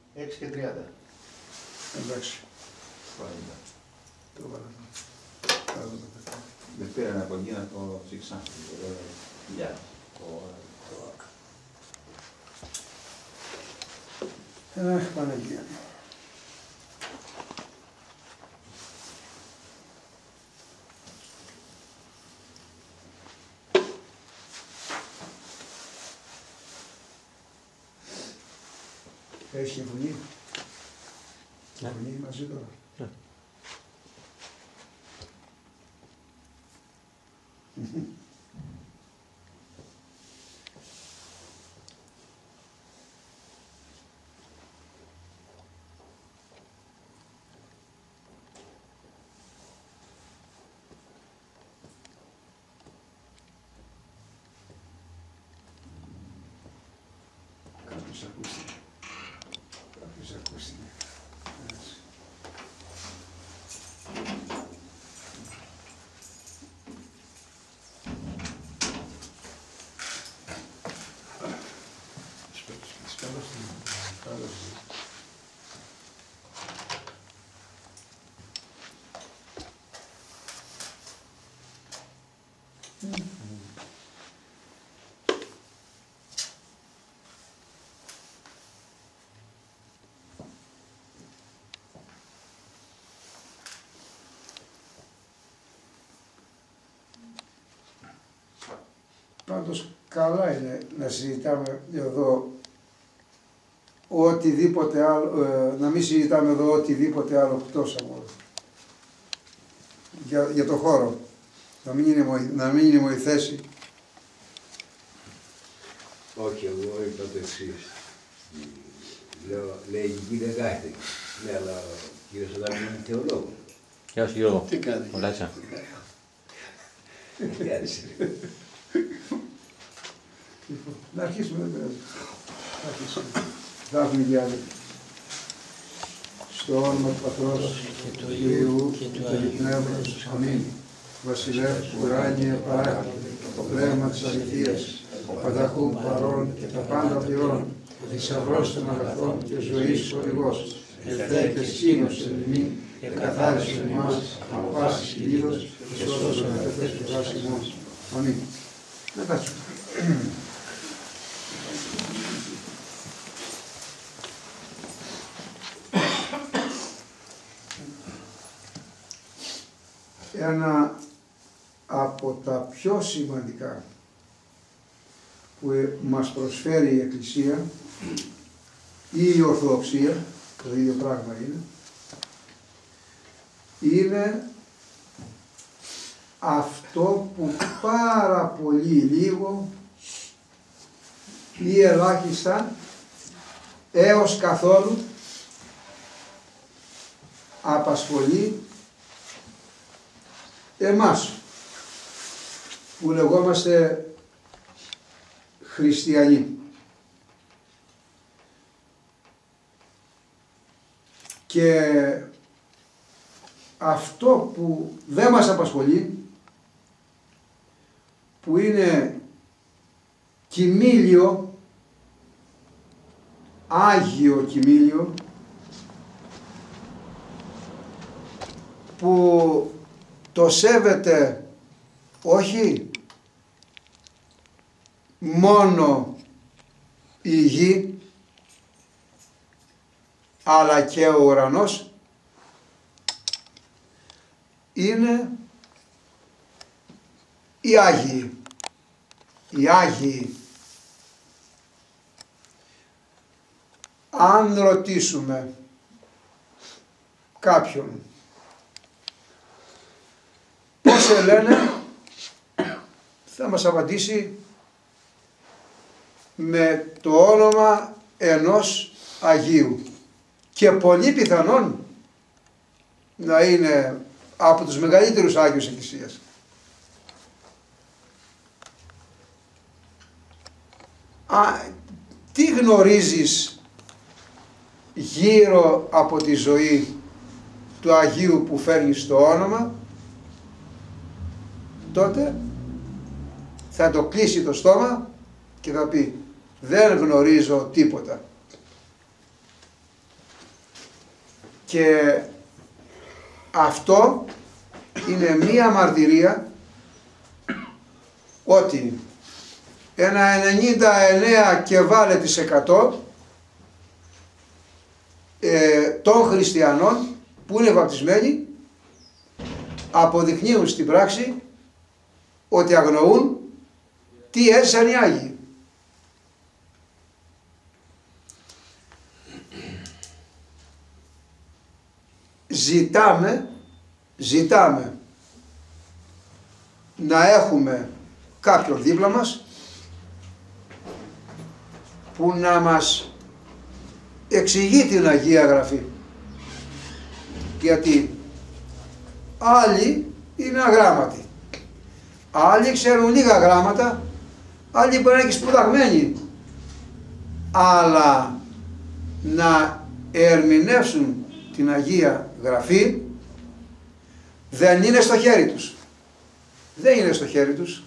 6 και 30. Εντάξει. Το βάλαμε. Δεν πήραν από εκεί να το ψήξαν. Γεια. Αχ, Παναγία. Έχει φωνή. Ναι. Φωνή μαζί τώρα. Ναι. Κάποιος ακούστηκε. Κάποιος ακούστηκε. Πάντως καλά είναι να συζητάμε εδώ οτιδήποτε άλλο, να μην συζητάμε εδώ οτιδήποτε άλλο εκτός από για το χώρο. Να μην είναι μου η θέση. Όχι, εγώ είπα το εξής. Λέω, λαϊκική δεν κάθεται. Ναι, αλλά ο κύριος Αδάμου είναι θεολόγος. Γεια σου Γιώργο. Τι κάνει. Ολάτσα. Να αρχίσουμε, δεν πειράζει. Να αρχίσουμε. Θα έχουμε διάλογο. Στο όνομα του Πατρός και του Υιού και του Αγίου Πνεύματος. Αμήν. Βασιλεύ, ουράνιε παράκλητε, το πνεύμα της αληθείας, πανταχού παρών και τα πάντα πληρών, θησαυρός των αγαθών και ζωής χορηγός, ελθέ και σκήνωσεν ημί, και καθάρισον εμάς από πάσης κυλίδος, και σώσον ελθές του δράσιμός. Αμήν. Να κάτσουμε. Ένα από τα πιο σημαντικά που μας προσφέρει η Εκκλησία ή η Ορθοδοξία, το ίδιο πράγμα είναι αυτό που πάρα πολύ λίγο ή ελάχιστα έως καθόλου απασχολεί εμάς που λεγόμαστε χριστιανοί. Και αυτό που δεν μας απασχολεί, που είναι κοιμήλιο, άγιο κοιμήλιο, που το σέβεται όχι μόνο η γη, αλλά και ο ουρανός, είναι οι Άγιοι. Οι Άγιοι. Αν ρωτήσουμε κάποιον πώς σε λένε, θα μας απαντήσει με το όνομα ενός Αγίου και πολύ πιθανόν να είναι από τους μεγαλύτερους Άγιους Εκκλησίας. Τι γνωρίζεις γύρω από τη ζωή του Αγίου που φέρνει στο όνομα, τότε θα το κλείσει το στόμα και θα πει δεν γνωρίζω τίποτα. Και αυτό είναι μία μαρτυρία ότι ένα 99 και βάλε της 100 των χριστιανών που είναι βαπτισμένοι αποδεικνύουν στην πράξη ότι αγνοούν τι έζησαν οι Άγιοι. Ζητάμε να έχουμε κάποιον δίπλα μας που να μας εξηγεί την Αγία Γραφή. Γιατί άλλοι είναι αγράμματοι, άλλοι ξέρουν λίγα γράμματα, άλλοι μπορεί να είναι και σπουδαγμένοι, αλλά να ερμηνεύσουν την Αγία Γραφή δεν είναι στο χέρι τους. Δεν είναι στο χέρι τους.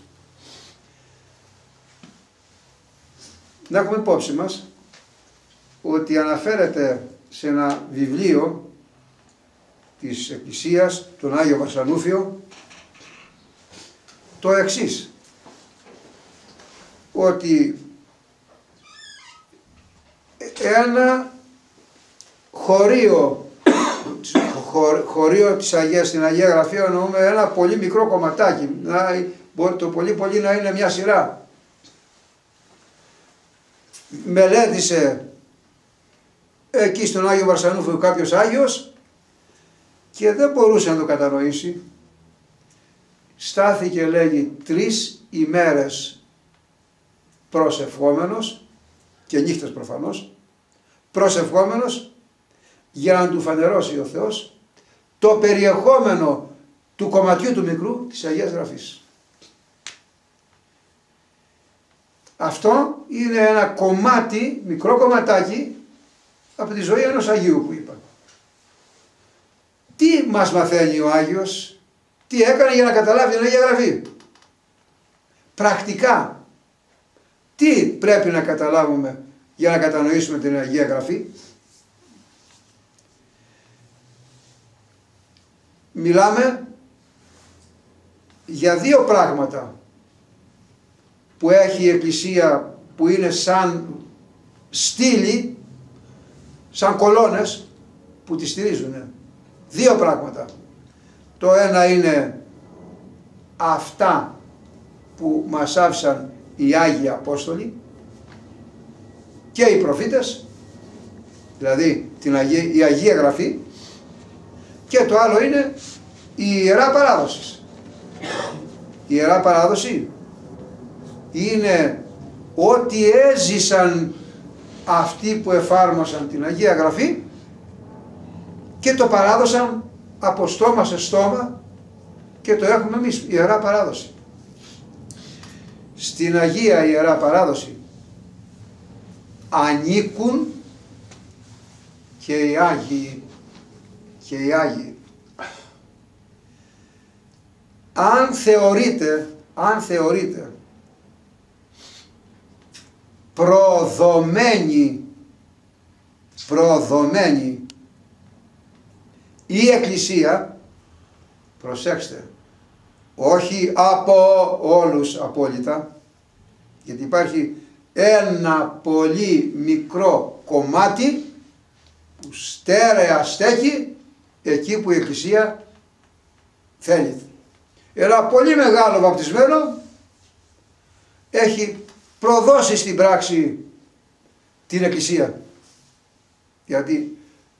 Να έχουμε υπόψη μας ότι αναφέρεται σε ένα βιβλίο της Εκκλησίας, τον Άγιο Βαρσανούφιο, το εξής, ότι ένα χωρίο της Αγίας, στην Αγία Γραφή εννοούμε ένα πολύ μικρό κομματάκι, το πολύ πολύ να είναι μια σειρά. Μελέτησε εκεί στον Άγιο Βαρσανούφιο κάποιος Άγιος και δεν μπορούσε να το κατανοήσει. Στάθηκε, λέγει, 3 ημέρες προσευχόμενος και νύχτες προφανώς, προσευχόμενος για να του φανερώσει ο Θεός το περιεχόμενο του κομματιού του μικρού της Αγίας Γραφής. Αυτό είναι ένα κομμάτι, μικρό κομματάκι από τη ζωή ενός Αγίου που είπα. Τι μας μαθαίνει ο Άγιος, τι έκανε για να καταλάβει την Αγία Γραφή. Πρακτικά, τι πρέπει να καταλάβουμε για να κατανοήσουμε την Αγία Γραφή. Μιλάμε για 2 πράγματα που έχει η Εκκλησία, που είναι σαν στήλοι, σαν κολόνες που τη στηρίζουν. 2 πράγματα. Το ένα είναι αυτά που μας άφησαν οι Άγιοι Απόστολοι και οι προφήτες, δηλαδή η Αγία Γραφή, και το άλλο είναι η Ιερά Παράδοση. Η Ιερά Παράδοση είναι ό,τι έζησαν αυτοί που εφάρμοσαν την Αγία Γραφή και το παράδωσαν από στόμα σε στόμα και το έχουμε εμείς, η Ιερά Παράδοση. Στην Αγία Ιερά Παράδοση ανήκουν και οι Άγιοι και οι Άγιοι. Αν θεωρείτε προδομένη η Εκκλησία, προσέξτε, όχι από όλους απόλυτα, γιατί υπάρχει ένα πολύ μικρό κομμάτι που στέρεα στέκει εκεί που η Εκκλησία θέλει. Ένα πολύ μεγάλο βαπτισμένο έχει προδώσει στην πράξη την Εκκλησία. Γιατί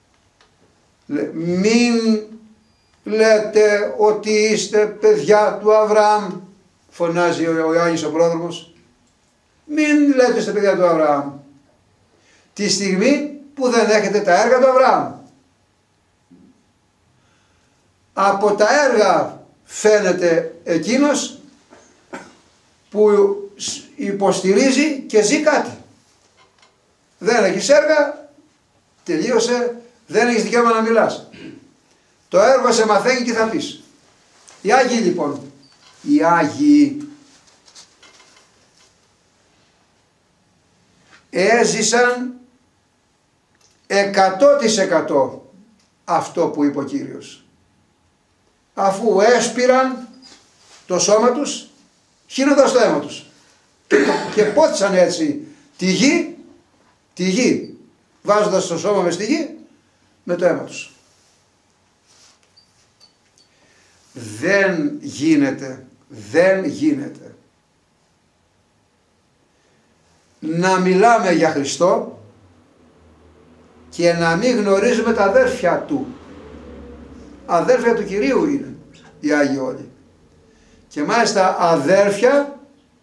μην λέτε ότι είστε παιδιά του Αβραάμ, φωνάζει ο Ιωάννης ο πρόδρομος. Μην λέτε είστε παιδιά του Αβραάμ τη στιγμή που δεν έχετε τα έργα του Αβραάμ. Από τα έργα φαίνεται εκείνος που υποστηρίζει και ζει κάτι. Δεν έχεις έργα, τελείωσε, δεν έχεις δικαίωμα να μιλάς. Το έργο σε μαθαίνει τι θα πεις. Οι Άγιοι λοιπόν, οι Άγιοι έζησαν 100% αυτό που είπε ο Κύριος. Αφού έσπηραν το σώμα τους, χύνοντας το αίμα τους. Και πότισαν έτσι τη γη, βάζοντας το σώμα μες στη γη, με το αίμα τους. Δεν γίνεται να μιλάμε για Χριστό και να μην γνωρίζουμε τα αδέρφια Του. Αδέρφια του Κυρίου είναι οι Άγιοι όλοι. Και μάλιστα αδέρφια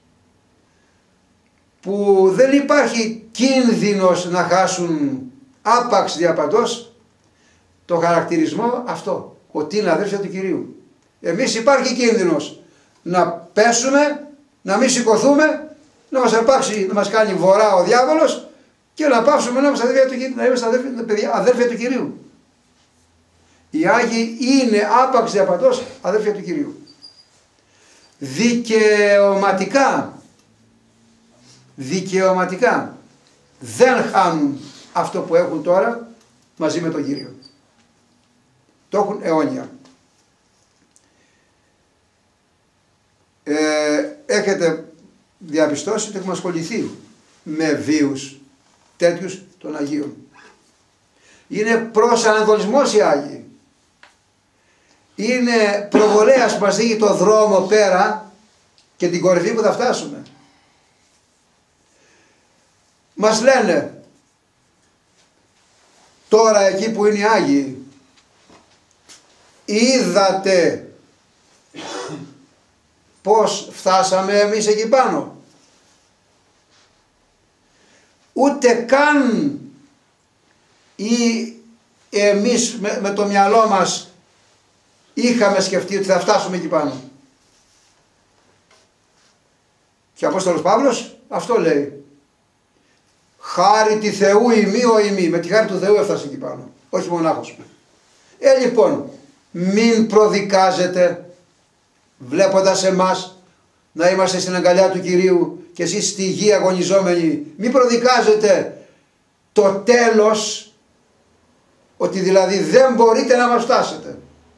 που δεν υπάρχει κίνδυνος να χάσουν άπαξ διαπαντός το χαρακτηρισμό αυτό, ότι είναι αδέρφια του Κυρίου. Εμείς υπάρχει κίνδυνος να πέσουμε, να μην σηκωθούμε, να μας αρπάξει, να μας κάνει βορρά ο διάβολος και να πάψουμε να είμαστε αδέρφια του Κυρίου. Οι Άγιοι είναι άπαξ διαπαντός αδέρφια του Κυρίου. Δικαιωματικά δεν χάνουν αυτό που έχουν τώρα μαζί με τον Κύριο. Το έχουν αιώνια. Έχετε διαπιστώσει ότι έχουμε ασχοληθεί με βίους τέτοιους των Αγίων. Είναι προσανατολισμός οι Άγιοι. Είναι προβολέας που μας δείχνει το δρόμο πέρα και την κορυφή που θα φτάσουμε. Μας λένε τώρα εκεί που είναι οι Άγιοι, είδατε πώς φτάσαμε εμείς εκεί πάνω. Ούτε καν ή εμείς με το μυαλό μας είχαμε σκεφτεί ότι θα φτάσουμε εκεί πάνω. Και ο Απόστολος Παύλος αυτό λέει. Χάρη τη Θεού ημί ο ημί. Με τη χάρη του Θεού έφτασε εκεί πάνω. Όχι μονάχος. Λοιπόν, μην προδικάζετε βλέποντας εμάς να είμαστε στην αγκαλιά του Κυρίου και εσείς στη γη αγωνιζόμενοι. Μην προδικάζετε το τέλος, ότι δηλαδή δεν μπορείτε να μας φτάσετε.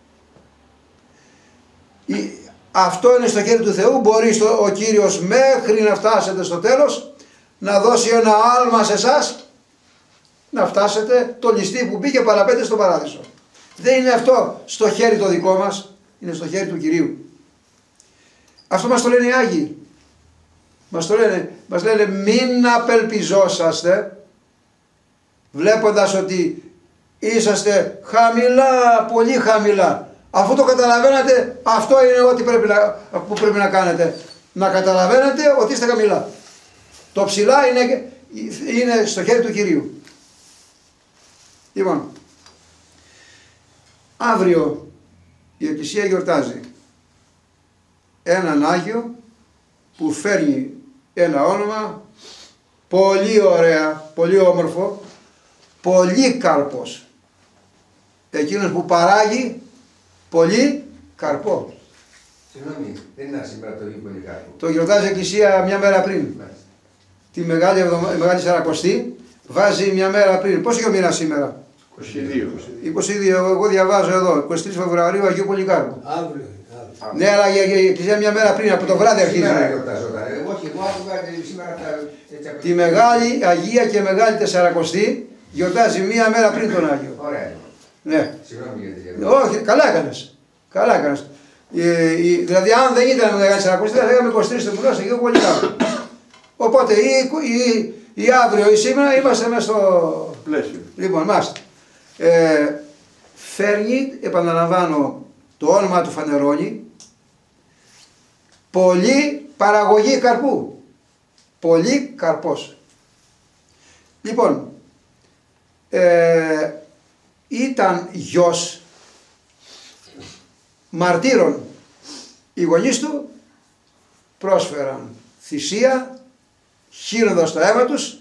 Αυτό είναι στο χέρι του Θεού. Μπορεί ο Κύριος μέχρι να φτάσετε στο τέλος να δώσει ένα άλμα σε εσάς να φτάσετε το ληστή που μπήκε παραπέντε στο παράδεισο. Δεν είναι αυτό στο χέρι το δικό μας, είναι στο χέρι του Κυρίου. Αυτό μας το λένε οι Άγιοι. Μας λένε μην απελπιζόσαστε βλέποντας ότι είσαστε χαμηλά, πολύ χαμηλά. Αφού το καταλαβαίνετε, αυτό είναι ό,τι που πρέπει να κάνετε. Να καταλαβαίνετε ότι είστε χαμηλά. Το ψηλά είναι στο χέρι του Κυρίου. Λοιπόν, αύριο η Εκκλησία γιορτάζει έναν Άγιο που φέρνει ένα όνομα πολύ ωραία, πολύ όμορφο, πολύ καρπός. Εκείνος που παράγει πολύ καρπό. Συγγνώμη, δεν είναι σήμερα το πολύ καρπό. Το γιορτάζει η Εκκλησία μια μέρα πριν. Τη Μεγάλη Σαρακοστή βάζει μια μέρα πριν. Πόσο μήνα σήμερα? 22. Εγώ διαβάζω εδώ, 23 Φεβρουαρίου Αγίου Πολυκάρπου. Αύριο. Ναι, αλλά η Εκκλησία μια μέρα πριν, από το βράδυ αρχίζει. Τη Μεγάλη Αγία και Μεγάλη Τεσσαρακοστή γιορτάζει μια μέρα πριν τον Άγιο. Ωραία. Ναι. Συγγνώμη γιατί. Όχι, καλά έκανες. Καλά έκανες. Δηλαδή, αν δεν ήταν Μεγάλη Τεσσαρακοστή, θα λέγαμε 23 Φεβρουαρίου Αγίου Πολυκάρπου. Οπότε ή αύριο ή σήμερα είμαστε μέσα στο πλαίσιο. Λοιπόν, μάστε. Φέρνει, επαναλαμβάνω, το όνομα του φανερώνει, πολύ παραγωγή καρπού. Πολύ καρπός. Λοιπόν, ήταν γιος μαρτύρων. Οι γονείς του πρόσφεραν θυσία, χύνοντας το αίμα τους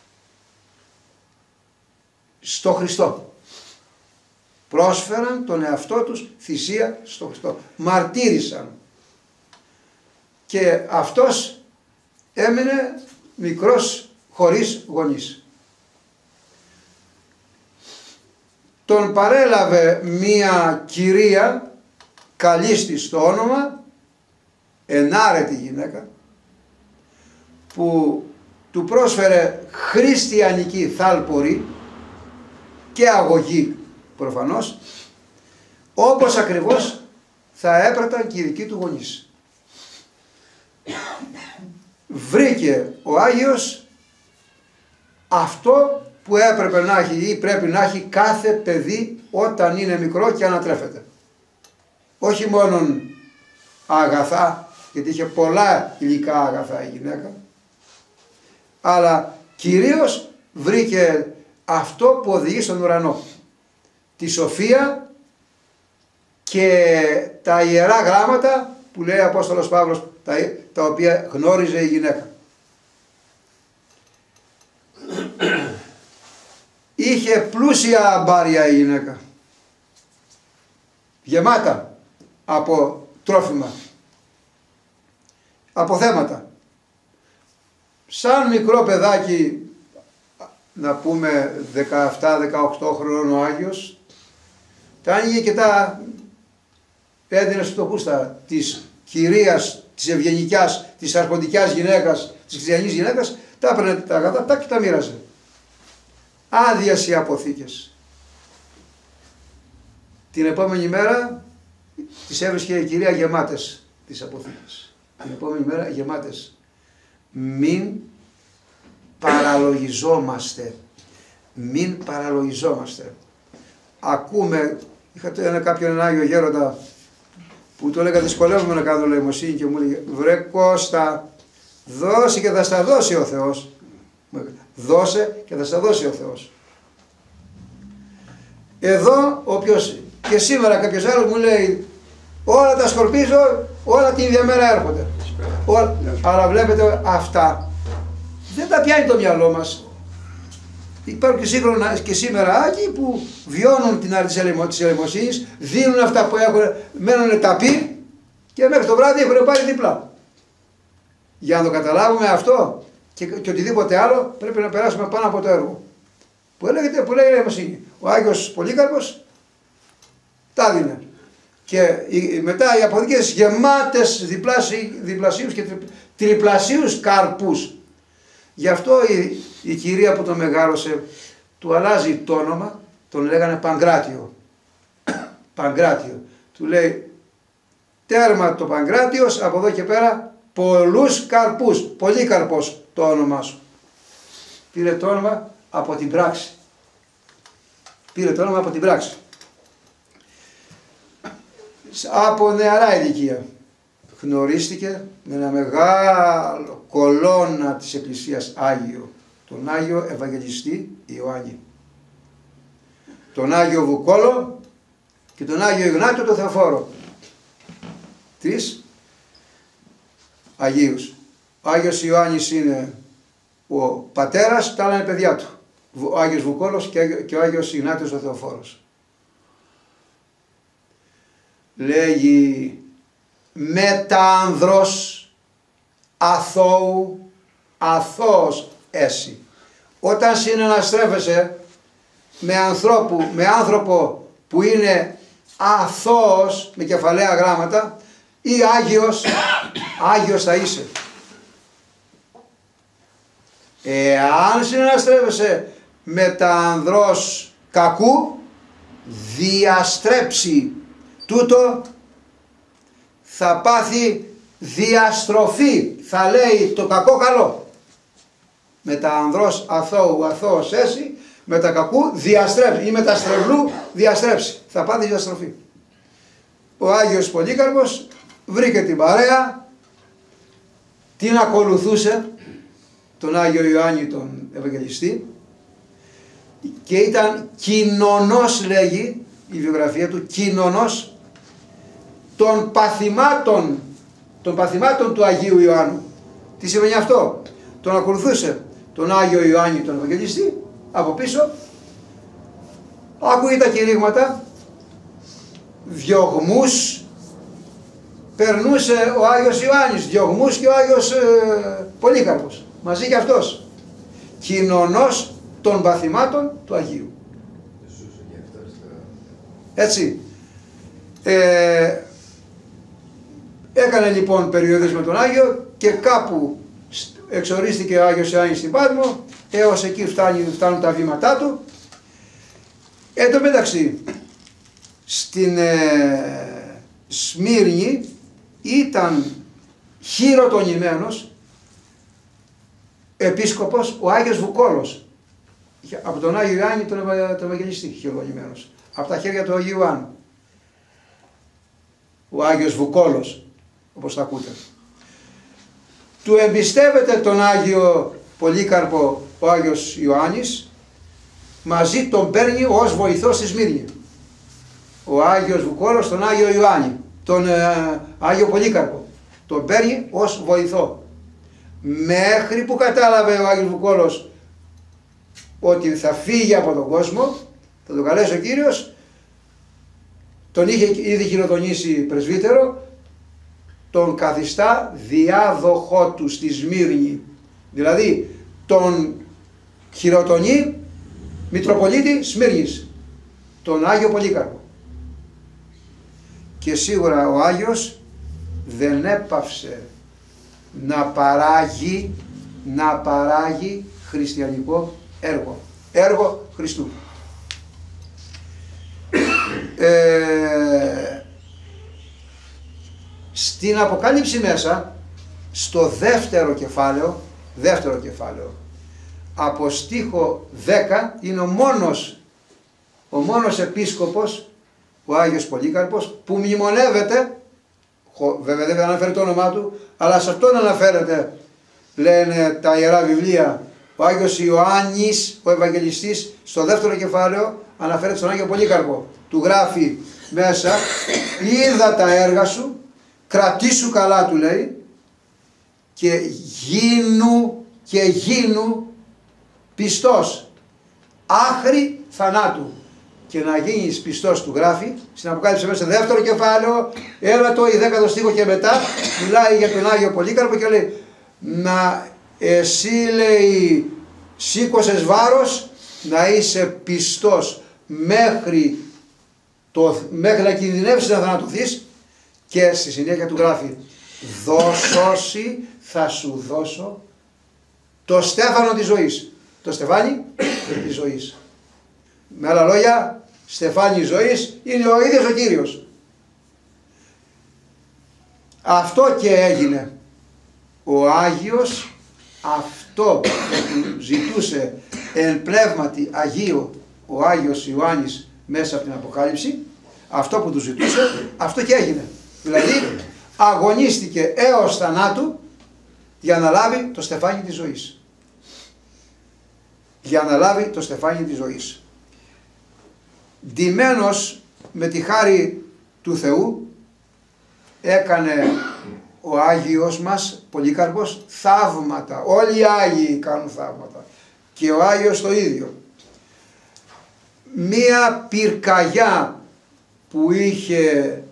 στο Χριστό. Πρόσφεραν τον εαυτό τους θυσία στο Χριστό. Μαρτύρησαν. Και αυτός έμεινε μικρός χωρίς γονείς. τον παρέλαβε μία κυρία, καλίστη στο όνομα, ενάρετη γυναίκα, που του πρόσφερε χριστιανική θάλπορη και αγωγή προφανώς, όπως ακριβώς θα έπραταν και οι δικοί του γονείς. Βρήκε ο Άγιος αυτό που έπρεπε να έχει ή πρέπει να έχει κάθε παιδί όταν είναι μικρό και ανατρέφεται. Όχι μόνον αγαθά, γιατί είχε πολλά υλικά αγαθά η γυναίκα, αλλά κυρίως βρήκε αυτό που οδηγεί στον ουρανό. Τη σοφία και τα ιερά γράμματα που λέει ο Απόστολος Παύλος, τα οποία γνώριζε η γυναίκα. Είχε πλούσια αμπάρια η γυναίκα, γεμάτα από τρόφιμα, από θέματα. Σαν μικρό παιδάκι, να πούμε 17-18 χρόνων ο Άγιος, τα άνοιγε και τα έδινε στο πούστα της κυρίας, της ευγενικιάς, της αρχοντικιάς γυναίκας, της χριστιανής γυναίκας, τα έπαιρνε τα αγαθά και τα μοίραζε. Άδειες οι αποθήκες. Την επόμενη μέρα τις έβρισκε η κυρία γεμάτες τις αποθήκες. Την επόμενη μέρα γεμάτες. Μην παραλογιζόμαστε. Μην παραλογιζόμαστε. Ακούμε, είχα κάποιον Άγιο Γέροντα που του έλεγα δυσκολεύομαι να κάνω λαιμοσύνη και μου έλεγε βρε Κώστα, δώσε και θα στα δώσει ο Θεός. Δώσε και θα στα δώσει ο Θεός. Εδώ όποιος και σήμερα κάποιος άλλος μου λέει όλα τα σκορπίζω, όλα την ίδια μέρα έρχονται. Αλλά βλέπετε αυτά δεν τα πιάνει το μυαλό μας. Υπάρχουν και σύγχρονα και σήμερα άγιοι που βιώνουν την άρνηση της ελεημοσύνης, δίνουν αυτά που έχουν, μένουν ταπεί και μέχρι το βράδυ έχουν πάρει διπλά. Για να το καταλάβουμε αυτό και οτιδήποτε άλλο πρέπει να περάσουμε πάνω από το έργο. Που λέει ελεημοσύνη. Ο Άγιος Πολύκαρπος τα δίνε. Και μετά οι αποθήκες γεμάτες διπλασίους και τριπλασίους καρπούς. Γι' αυτό η κυρία που τον μεγάλωσε του αλλάζει το όνομα, τον λέγανε Παγκράτιο. Παγκράτιο. Του λέει τέρμα το Παγκράτιος, από εδώ και πέρα πολλούς καρπούς, πολύ καρπός το όνομά σου. Πήρε το όνομα από την πράξη. Πήρε το όνομα από την πράξη. Από νεαρά ηλικία γνωρίστηκε με ένα μεγάλο κολόνα της Εκκλησίας Άγιο, τον Άγιο Ευαγγελιστή Ιωάννη, τον Άγιο Βουκόλο και τον Άγιο Ιγνάτιο το Θεοφόρο. Τρεις Αγίους. Ο Άγιος Ιωάννης είναι ο πατέρας, τα άλλα είναι παιδιά του. Ο Άγιος Βουκόλος και ο Άγιος Ιγνάτιος ο Θεοφόρος. Λέγει μετάνδρος αθώου αθώος έσυ. Όταν συναναστρέφεσαι με άνθρωπο που είναι αθώος με κεφαλαία γράμματα ή Άγιος θα είσαι. Εάν συναναστρέφεσαι με τα ανδρός κακού, διαστρέψει τούτο, θα πάθει διαστροφή, θα λέει το κακό καλό. Με τα ανδρός αθώου αθώος έσυ, με τα κακού διαστρέψει ή με τα στρεβλού διαστρέψει, θα πάθει διαστροφή. Ο Άγιος Πολύκαρπος βρήκε την παρέα, την ακολουθούσε, τον Άγιο Ιωάννη τον Ευαγγελιστή, και ήταν κοινωνός, λέγει η βιογραφία του, κοινωνός των παθημάτων του Αγίου Ιωάννου. Τι σημαίνει αυτό? Τον ακολουθούσε τον Άγιο Ιωάννη τον Ευαγγελιστή από πίσω, άκουγε τα κηρύγματα, διωγμούς περνούσε ο Άγιος Ιωάννης, διωγμούς και ο Άγιος Πολύκαρπος μαζί και αυτός, κοινωνός των παθημάτων του Αγίου. Έτσι. Έκανε λοιπόν περιοδίες με τον Άγιο και κάπου εξορίστηκε ο Άγιος Ιωάννης στην Πάτμο, έως εκεί φτάνουν τα βήματά του. Εν τω μεταξύ, στην Σμύρνη ήταν χειροτονημένος επίσκοπος ο Άγιος Βουκόλος, από τον Άγιο Ιωάννη τον Ευαγγελιστή, χειροτονημένος, από τα χέρια του Αγίου Ιωάννου. Ο Άγιος Βουκόλος, όπως τα ακούτε. Του εμπιστεύεται τον Άγιο Πολύκαρπο ο Άγιος Ιωάννης, μαζί τον παίρνει ως βοηθό στη Σμύρνη. Ο Άγιος Βουκόλος τον Άγιο Ιωάννη, τον Άγιο Πολύκαρπο, τον παίρνει ως βοηθό. Μέχρι που κατάλαβε ο Άγιος Βουκόλος ότι θα φύγει από τον κόσμο, θα τον καλέσει ο Κύριος, τον είχε ήδη χειροτονήσει πρεσβύτερο, τον καθιστά διάδοχό του στη Σμύρνη. Δηλαδή τον χειροτονεί Μητροπολίτη Σμύρνης, τον Άγιο Πολύκαρπο. Και σίγουρα ο Άγιος δεν έπαυσε να παράγει χριστιανικό έργο Χριστού. Στην Αποκάλυψη μέσα, στο δεύτερο κεφάλαιο, από στίχο 10, είναι ο μόνος επίσκοπος, ο Άγιος Πολύκαρπος, που μνημονεύεται, βέβαια δεν αναφέρει το όνομά του, αλλά σε αυτόν αναφέρεται, λένε τα Ιερά Βιβλία, ο Άγιος Ιωάννης, ο Ευαγγελιστής, στο δεύτερο κεφάλαιο αναφέρεται στον Άγιο Πολύκαρπο. Του γράφει μέσα, είδα τα έργα σου, κρατήσου καλά, του λέει, και γίνου πιστός άχρη θανάτου. Και να γίνεις πιστός, του γράφει στην Αποκάλυψη μέσα, δεύτερο κεφάλαιο, έλατο η 10ο στίχο και μετά, μιλάει για τον Άγιο Πολύκαρπο και λέει, να εσύ, λέει, σήκωσες βάρος, να είσαι πιστός μέχρι να κινδυνεύσεις να θανατωθείς, και στη συνέχεια του γράφει, δώσωσι θα σου δώσω το στέφανο της ζωής. Το στεφάνι της ζωής. Με άλλα λόγια, στεφάνι ζωής είναι ο ίδιος ο Κύριος. Αυτό και έγινε. Ο Άγιος, αυτό που ζητούσε εν πνεύματι Αγίου ο Άγιος Ιωάννης μέσα από την Αποκάλυψη, αυτό που του ζητούσε, αυτό και έγινε. Δηλαδή αγωνίστηκε έως θανάτου για να λάβει το στεφάνι της ζωής. Για να λάβει το στεφάνι της ζωής. Ντυμένος με τη χάρη του Θεού έκανε ο Άγιος μας Πολύκαρπος θαύματα. Όλοι οι Άγιοι κάνουν θαύματα. Και ο Άγιος το ίδιο. Μία πυρκαγιά που είχε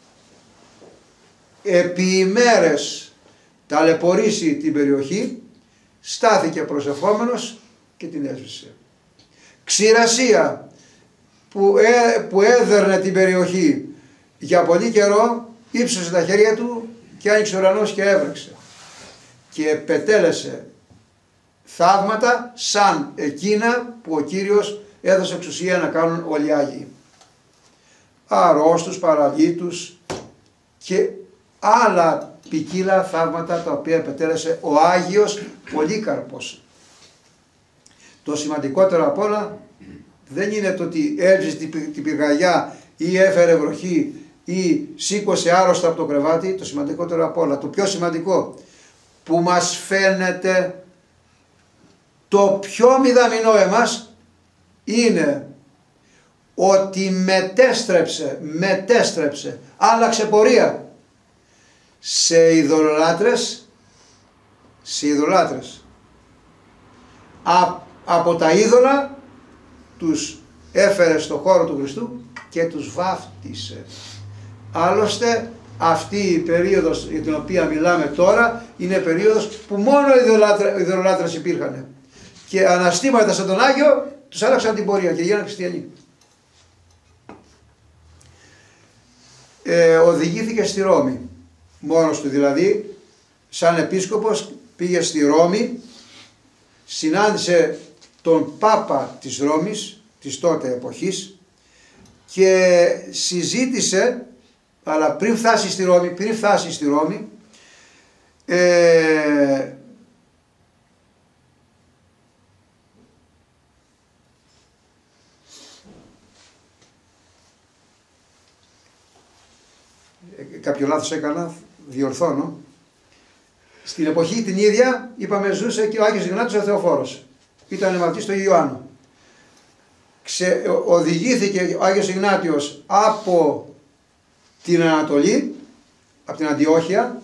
επί ημέρες ταλαιπωρήσει την περιοχή, στάθηκε προσευχόμενος και την έσβησε. Ξηρασία που έδερνε την περιοχή για πολύ καιρό, ύψωσε τα χέρια του και άνοιξε ο ουρανός και έβρεξε. Και επετέλεσε θαύματα σαν εκείνα που ο Κύριος έδωσε εξουσία να κάνουν όλοι οι Άγιοι. Αρρώστους, παραλύτους και άλλα ποικίλα θαύματα τα οποία επετέλεσε ο Άγιος Πολύκαρπος. Το σημαντικότερο απ' όλα δεν είναι το ότι έβγιζε την πυρκαγιά ή έφερε βροχή ή σήκωσε άρρωστα από το κρεβάτι. Το σημαντικότερο απ' όλα, το πιο σημαντικό που μας φαίνεται το πιο μηδαμινό εμάς, είναι ότι μετέστρεψε, άλλαξε πορεία σε ειδωλολάτρες, από τα είδωλα τους έφερε στο χώρο του Χριστού και τους βάφτισε. Άλλωστε αυτή η περίοδος για την οποία μιλάμε τώρα είναι περίοδος που μόνο οι ειδωλολάτρες υπήρχαν και αναστήματα σαν τον Άγιο τους άλλαξαν την πορεία και γίνανε χριστιανοί. οδηγήθηκε στη Ρώμη. Μόνος του δηλαδή, σαν επίσκοπος πήγε στη Ρώμη, συνάντησε τον Πάπα της Ρώμης, της τότε εποχής, και συζήτησε, αλλά πριν φτάσει στη Ρώμη, κάποιο λάθος έκανα, διορθώνω. Στην εποχή την ίδια, είπαμε, ζούσε και ο Άγιος Ιγνάτιος ο Θεοφόρος. Ήταν μαθητής του Ιωάννου. Οδηγήθηκε ο Άγιος Ιγνάτιος από την Ανατολή, από την Αντιόχεια,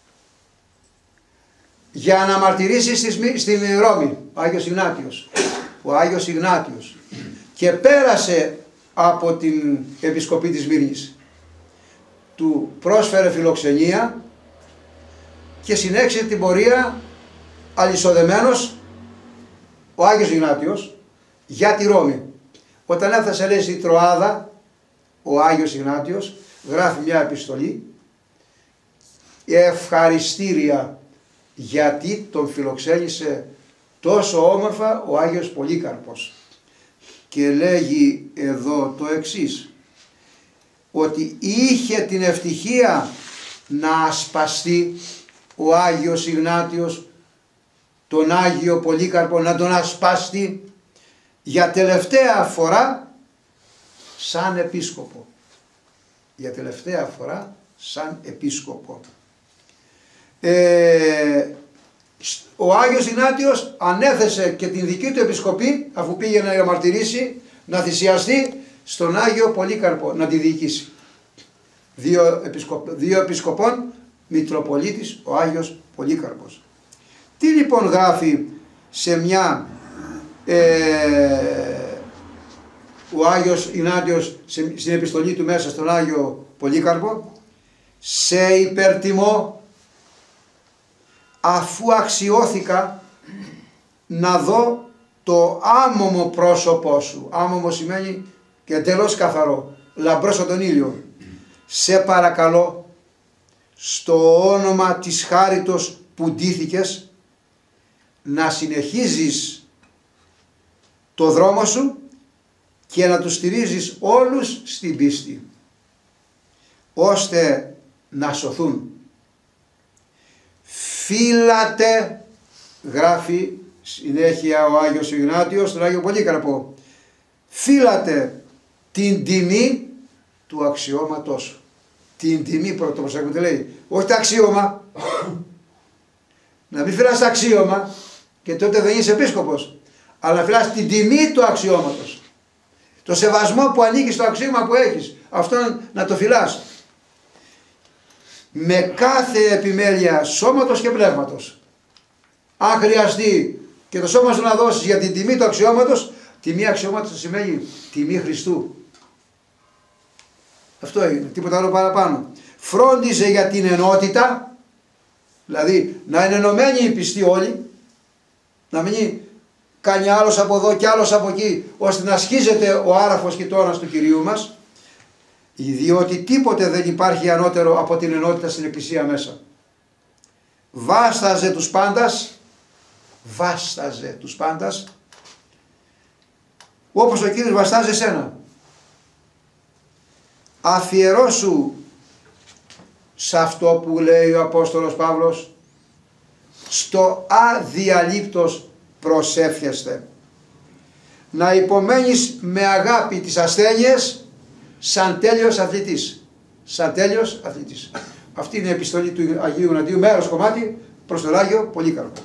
για να μαρτυρήσει στην Ρώμη. Ο Άγιος Ιγνάτιος. Και πέρασε από την επισκοπή της Μύρνης. Του πρόσφερε φιλοξενία και συνέχισε την πορεία αλυσοδεμένος ο Άγιος Ιγνάτιος για τη Ρώμη. Όταν έφτασε, λέει, στη Τροάδα, ο Άγιος Ιγνάτιος γράφει μια επιστολή ευχαριστήρια γιατί τον φιλοξένησε τόσο όμορφα ο Άγιος Πολύκαρπος, και λέγει εδώ το εξής, ότι είχε την ευτυχία να ασπαστεί ο Άγιος Ιγνάτιος τον Άγιο Πολύκαρπο, να τον ασπαστεί για τελευταία φορά σαν επίσκοπο. Για τελευταία φορά σαν επίσκοπο. Ο Άγιος Ιγνάτιος ανέθεσε και την δική του επισκοπή, αφού πήγε να μαρτυρήσει, να θυσιαστεί, στον Άγιο Πολύκαρπο να τη διοικήσει. Δύο επισκοπών, Μητροπολίτης ο Άγιος Πολύκαρπος. Τι λοιπόν γράφει σε μια ο Άγιος Ιγνάτιος στην επιστολή του μέσα στον Άγιο Πολύκαρπο? Σε υπερτιμώ, αφού αξιώθηκα να δω το άμωμο πρόσωπό σου. Άμωμο σημαίνει και εντελώς καθαρό, λαμπρό σαν τον ήλιο. Σε παρακαλώ, στο όνομα της χάριτος που ντύθηκες, να συνεχίζεις το δρόμο σου και να τους στηρίζεις όλους στην πίστη, ώστε να σωθούν. Φύλατε, γράφει συνέχεια ο Άγιος Ιγνάτιος στον Άγιο Πολύκαρπο, φύλατε την τιμή του αξιώματός σου. Την τιμή, πρώτο προσέξτε, λέει, όχι τα αξίωμα. Να μην φυλάς τα αξίωμα και τότε δεν είσαι επίσκοπος, αλλά να φυλάς την τιμή του αξιώματος. Το σεβασμό που ανήκει στο αξίωμα που έχεις, αυτό να το φυλάς. Με κάθε επιμέλεια σώματος και πνεύματος. Αν χρειαστεί και το σώμα σου να δώσεις για την τιμή του αξιώματος, τιμή αξιώματος σημαίνει τιμή Χριστού. Αυτό είναι, τίποτα άλλο παραπάνω. Φρόντιζε για την ενότητα, δηλαδή να είναι ενωμένοι οι πιστοί όλοι, να μην κάνει άλλος από εδώ και άλλος από εκεί, ώστε να σχίζεται ο άραφος και το όνας του Κυρίου μας, διότι τίποτε δεν υπάρχει ανώτερο από την ενότητα στην Εκκλησία μέσα. Βάσταζε τους πάντας, όπως ο Κύριος βαστάζει εσένα. Αφιερώσου σε αυτό που λέει ο Απόστολος Παύλος, στο αδιαλείπτος προσεύχεστε, να υπομένεις με αγάπη τις ασθένειες σαν τέλειος αθλητής. Σαν τέλειος αθλητής. Αυτή είναι η επιστολή του Αγίου Ιγνατίου, μέρος κομμάτι προς τον Άγιο Πολύκαρπο.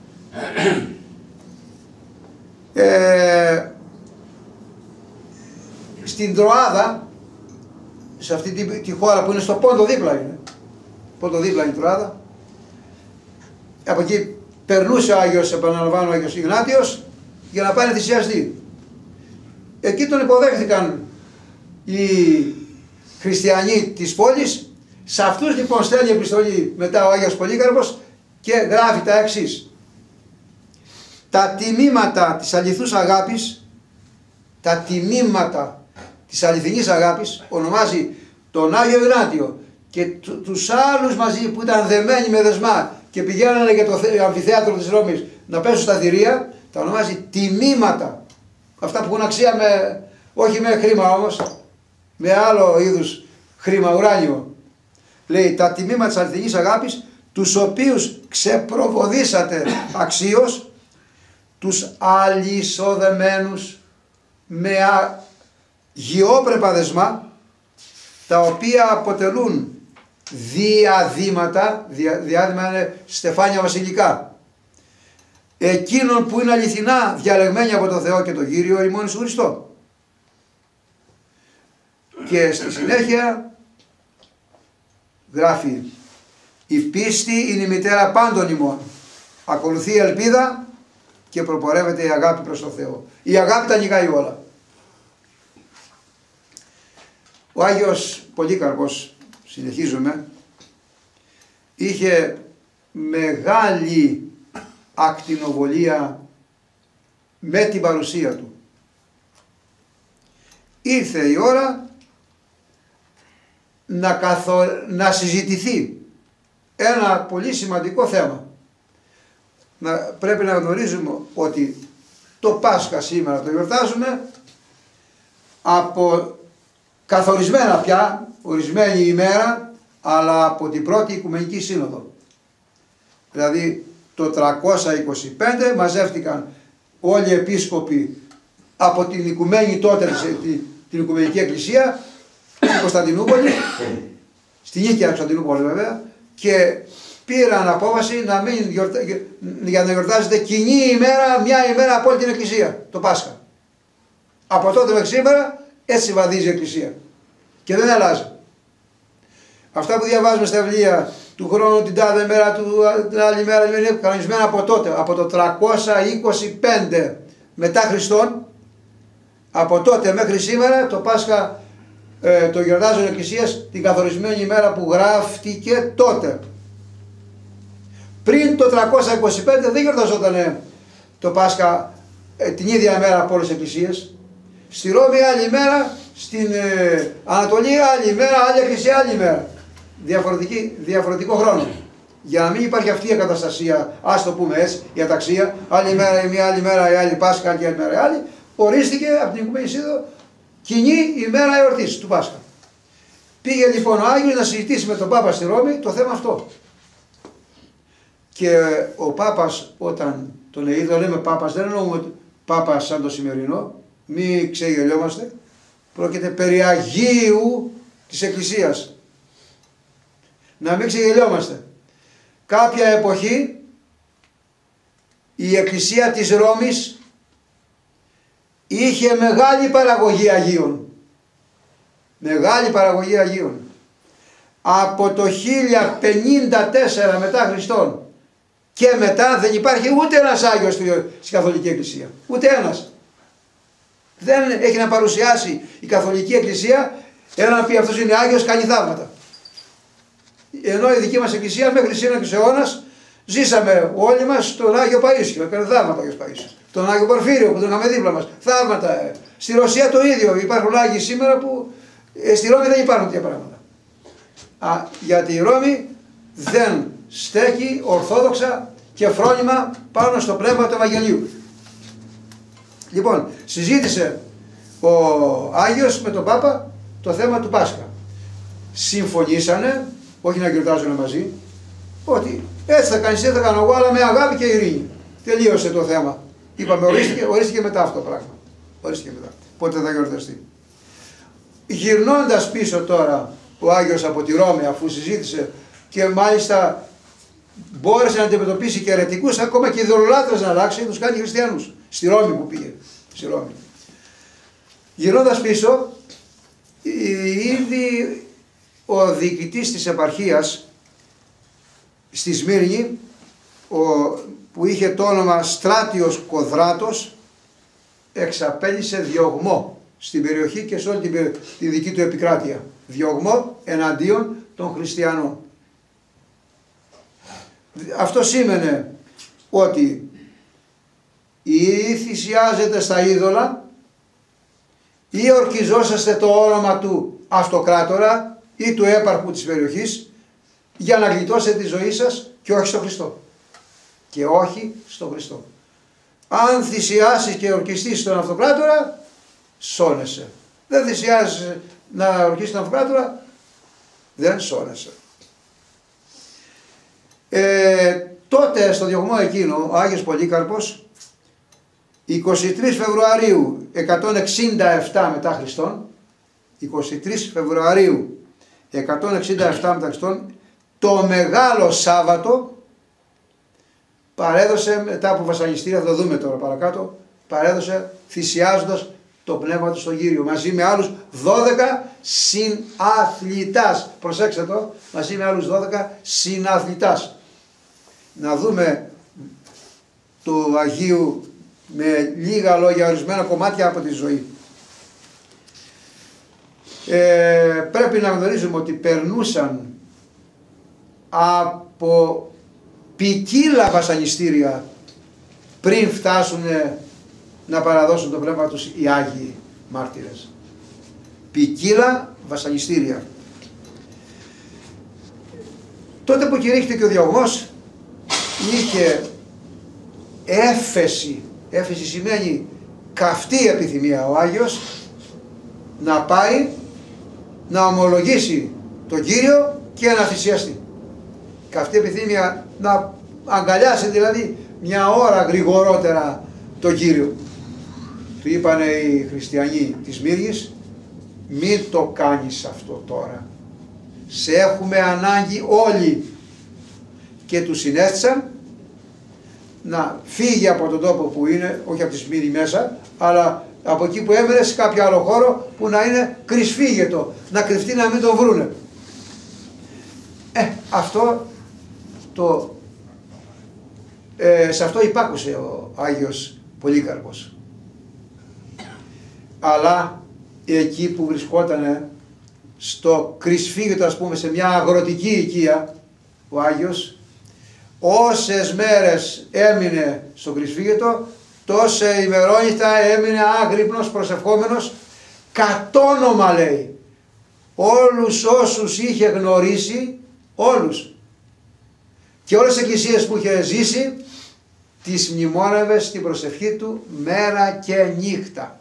Στην Τροάδα, σε αυτή τη χώρα που είναι στο Πόντο δίπλα είναι, Πόντο δίπλα είναι η Τροάδα, από εκεί περνούσε ο Άγιος, επαναλαμβάνω, ο Άγιος Ιγνάτιος για να πάει να θυσιαστεί. Εκεί τον υποδέχθηκαν οι χριστιανοί της πόλης. Σε αυτούς λοιπόν στέλνει επιστολή μετά ο Άγιος Πολύκαρπος και γράφει τα εξής: τα τιμήματα της αληθούς αγάπης, τα τιμήματα της αληθινής αγάπης, ονομάζει τον Άγιο Ιγνάτιο και τους άλλους μαζί που ήταν δεμένοι με δεσμά και πηγαίνανε για το αμφιθέατρο της Ρώμης να πέσουν στα θηρία, τα ονομάζει τιμήματα. Αυτά που έχουν αξία όχι με χρήμα όμως, με άλλο είδους χρήμα, ουράνιο. Λέει τα τιμήματα της αληθινής αγάπης, τους οποίους ξεπροβοδίσατε αξίως, τους αλυσοδεμένους με αγιόπρεπα δεσμά, τα οποία αποτελούν διαδήματα, διάδημα είναι στεφάνια βασιλικά, εκείνων που είναι αληθινά διαλεγμένοι από τον Θεό και τον Κύριο ημών Ιησού Χριστό. Και στη συνέχεια γράφει, η πίστη είναι η μητέρα πάντων ημών, ακολουθεί η ελπίδα και προπορεύεται η αγάπη προς τον Θεό. Η αγάπη τα νικάει όλα. Ο Άγιος Πολύκαρπος, συνεχίζουμε, είχε μεγάλη ακτινοβολία με την παρουσία του. Ήρθε η ώρα να συζητηθεί ένα πολύ σημαντικό θέμα. Πρέπει να γνωρίζουμε ότι το Πάσχα σήμερα το γιορτάζουμε από καθορισμένα πια, ορισμένη ημέρα, αλλά από την πρώτη Οικουμενική Σύνοδο. Δηλαδή το 325 μαζεύτηκαν όλοι οι επίσκοποι από την Οικουμένη τότε, την Οικουμενική Εκκλησία, στην Κωνσταντινούπολη, στην Νίκαια Κωνσταντινούπολη βέβαια, και πήραν απόφαση για να γιορτάζεται κοινή ημέρα, μια ημέρα από όλη την Εκκλησία, το Πάσχα. Από τότε μέχρι σήμερα έτσι βαδίζει η Εκκλησία και δεν αλλάζει. Αυτά που διαβάζουμε στα βιβλία του χρόνου, την τάδε μέρα, την άλλη μέρα, είναι κανονισμένα από τότε, από το 325 μετά Χριστόν, από τότε μέχρι σήμερα το Πάσχα το γιορτάζουν οι Εκκλησίες την καθορισμένη ημέρα που γράφτηκε τότε. Πριν το 325 δεν γιορταζόταν το Πάσχα την ίδια μέρα από όλες τις Εκκλησίες. Στη Ρώμη άλλη μέρα, στην Ανατολή άλλη μέρα, άλλη Εκκλησία άλλη μέρα. Διαφορετικό χρόνο. Για να μην υπάρχει αυτή η ακαταστασία, ας το πούμε έτσι, η αταξία, άλλη μέρα η μία, άλλη μέρα η άλλη Πάσχα και άλλη μέρα η άλλη, ορίστηκε από την Οικουμενική Σύνοδο κοινή ημέρα εορτής του Πάσχα. Πήγε λοιπόν ο Άγιος να συζητήσει με τον Πάπα στη Ρώμη το θέμα αυτό. Και ο Πάπας, όταν τον είδε, λέμε Πάπας, δεν εννοούμε Πάπας σαν το σημερινό, μην ξεγελιόμαστε, πρόκειται περί Αγίου της Εκκλησίας. Να μην ξεγελιόμαστε. Κάποια εποχή η Εκκλησία της Ρώμης είχε μεγάλη παραγωγή Αγίων. Μεγάλη παραγωγή Αγίων. Από το 1054 μετά Χριστόν και μετά δεν υπάρχει ούτε ένας Άγιος στην Καθολική Εκκλησία. Ούτε ένας. Δεν έχει να παρουσιάσει η Καθολική Εκκλησία έναν πει αυτός είναι Άγιος, κάνει θαύματα. Ενώ η δική μας Εκκλησία μέχρι σήμερα και αιώνας ζήσαμε όλοι μας τον Άγιο Παΐσιο, έκανε θαύματα ο Άγιος Παΐσιος. Τον Άγιο Πορφύριο που τον είχαμε δίπλα μας, θαύματα. Στη Ρωσία το ίδιο, υπάρχουν Άγιοι σήμερα που στη Ρώμη δεν υπάρχουν τέτοια πράγματα. Γιατί η Ρώμη δεν στέκει ορθόδοξα και φρόνημα πάνω στο πνεύμα του Ευαγγελίου. Λοιπόν, συζήτησε ο Άγιος με τον Πάπα το θέμα του Πάσχα. Συμφωνήσανε, όχι να γιορτάζουν μαζί, ότι έτσι θα κάνεις, έτσι θα κάνω εγώ, αλλά με αγάπη και ειρήνη. Τελείωσε το θέμα. Είπαμε, ορίστηκε μετά αυτό το πράγμα. Ορίστηκε μετά. Πότε θα γιορταστεί. Γυρνώντας πίσω τώρα ο Άγιος από τη Ρώμη, αφού συζήτησε και μάλιστα μπόρεσε να αντιμετωπίσει και αιρετικούς, ακόμα και ειδωλολάτρες να αλλάξει, τους κάνει χριστιανούς. Στη Ρώμη που πήγε. Στη Ρώμη. Γυρνώντας πίσω, ήδη ο διοικητής της επαρχίας στη Σμύρνη, που είχε το όνομα Στράτιος Κοδράτος, εξαπέλυσε διωγμό στην περιοχή και σε όλη τη δική του επικράτεια. Διωγμό εναντίον των χριστιανών. Αυτό σήμαινε ότι ή θυσιάζετε στα είδωλα ή ορκιζόσαστε το όνομα του αυτοκράτορα ή του έπαρχου της περιοχής για να γλιτώσετε τη ζωή σας και όχι στο Χριστό. Και όχι στο Χριστό. Αν θυσιάσεις και ορκιστείς τον αυτοκράτορα, σώνεσαι. Δεν θυσιάζεις να ορκίσεις τον αυτοκράτορα, δεν σώνεσαι. Τότε στο διωγμό εκείνο ο Άγιος Πολύκαρπος 23 Φεβρουαρίου 167 μετά Χριστόν, 23 Φεβρουαρίου 167 μετά Χριστόν, το Μεγάλο Σάββατο παρέδωσε, μετά από βασανιστήρια, θα το δούμε τώρα παρακάτω, παρέδωσε θυσιάζοντας το πνεύμα του στον Κύριο μαζί με άλλους 12 συναθλητάς. Προσέξτε το, μαζί με άλλους 12 συναθλητάς. Να δούμε του Αγίου με λίγα λόγια, ορισμένα κομμάτια από τη ζωή. Πρέπει να γνωρίζουμε ότι περνούσαν από ποικίλα βασανιστήρια πριν φτάσουν να παραδώσουν το πνεύμα τους οι Άγιοι μάρτυρες. Ποικίλα βασανιστήρια. Τότε που κηρύχθηκε ο διωγμός είχε έφεση. Έφεση σημαίνει καυτή επιθυμία ο Άγιος να πάει να ομολογήσει τον Κύριο και να θυσιαστεί. Καυτή επιθυμία να αγκαλιάσει δηλαδή μια ώρα γρηγορότερα τον Κύριο. Του είπανε οι χριστιανοί της Μύργης, μην το κάνεις αυτό τώρα. Σε έχουμε ανάγκη όλοι. Και του συνέστησαν να φύγει από τον τόπο που είναι, όχι από τη Σμύρνη μέσα, αλλά από εκεί που έμενε σε κάποιο άλλο χώρο που να είναι κρυσφύγετο, να κρυφτεί να μην τον βρούνε. Αυτό σε αυτό υπάκουσε ο Άγιος Πολύκαρπος. Αλλά εκεί που βρισκότανε στο κρυσφύγετο, ας πούμε, σε μια αγροτική οικία, ο Άγιος, όσες μέρες έμεινε στο κρυσφύγετο, τόσα ημερόνυχτα έμεινε άγρυπνος, προσευχόμενος, κατ' όνομα λέει, όλους όσους είχε γνωρίσει, όλους, και όλες τις εκκλησίες που είχε ζήσει, τις μνημόνευε στην προσευχή του μέρα και νύχτα.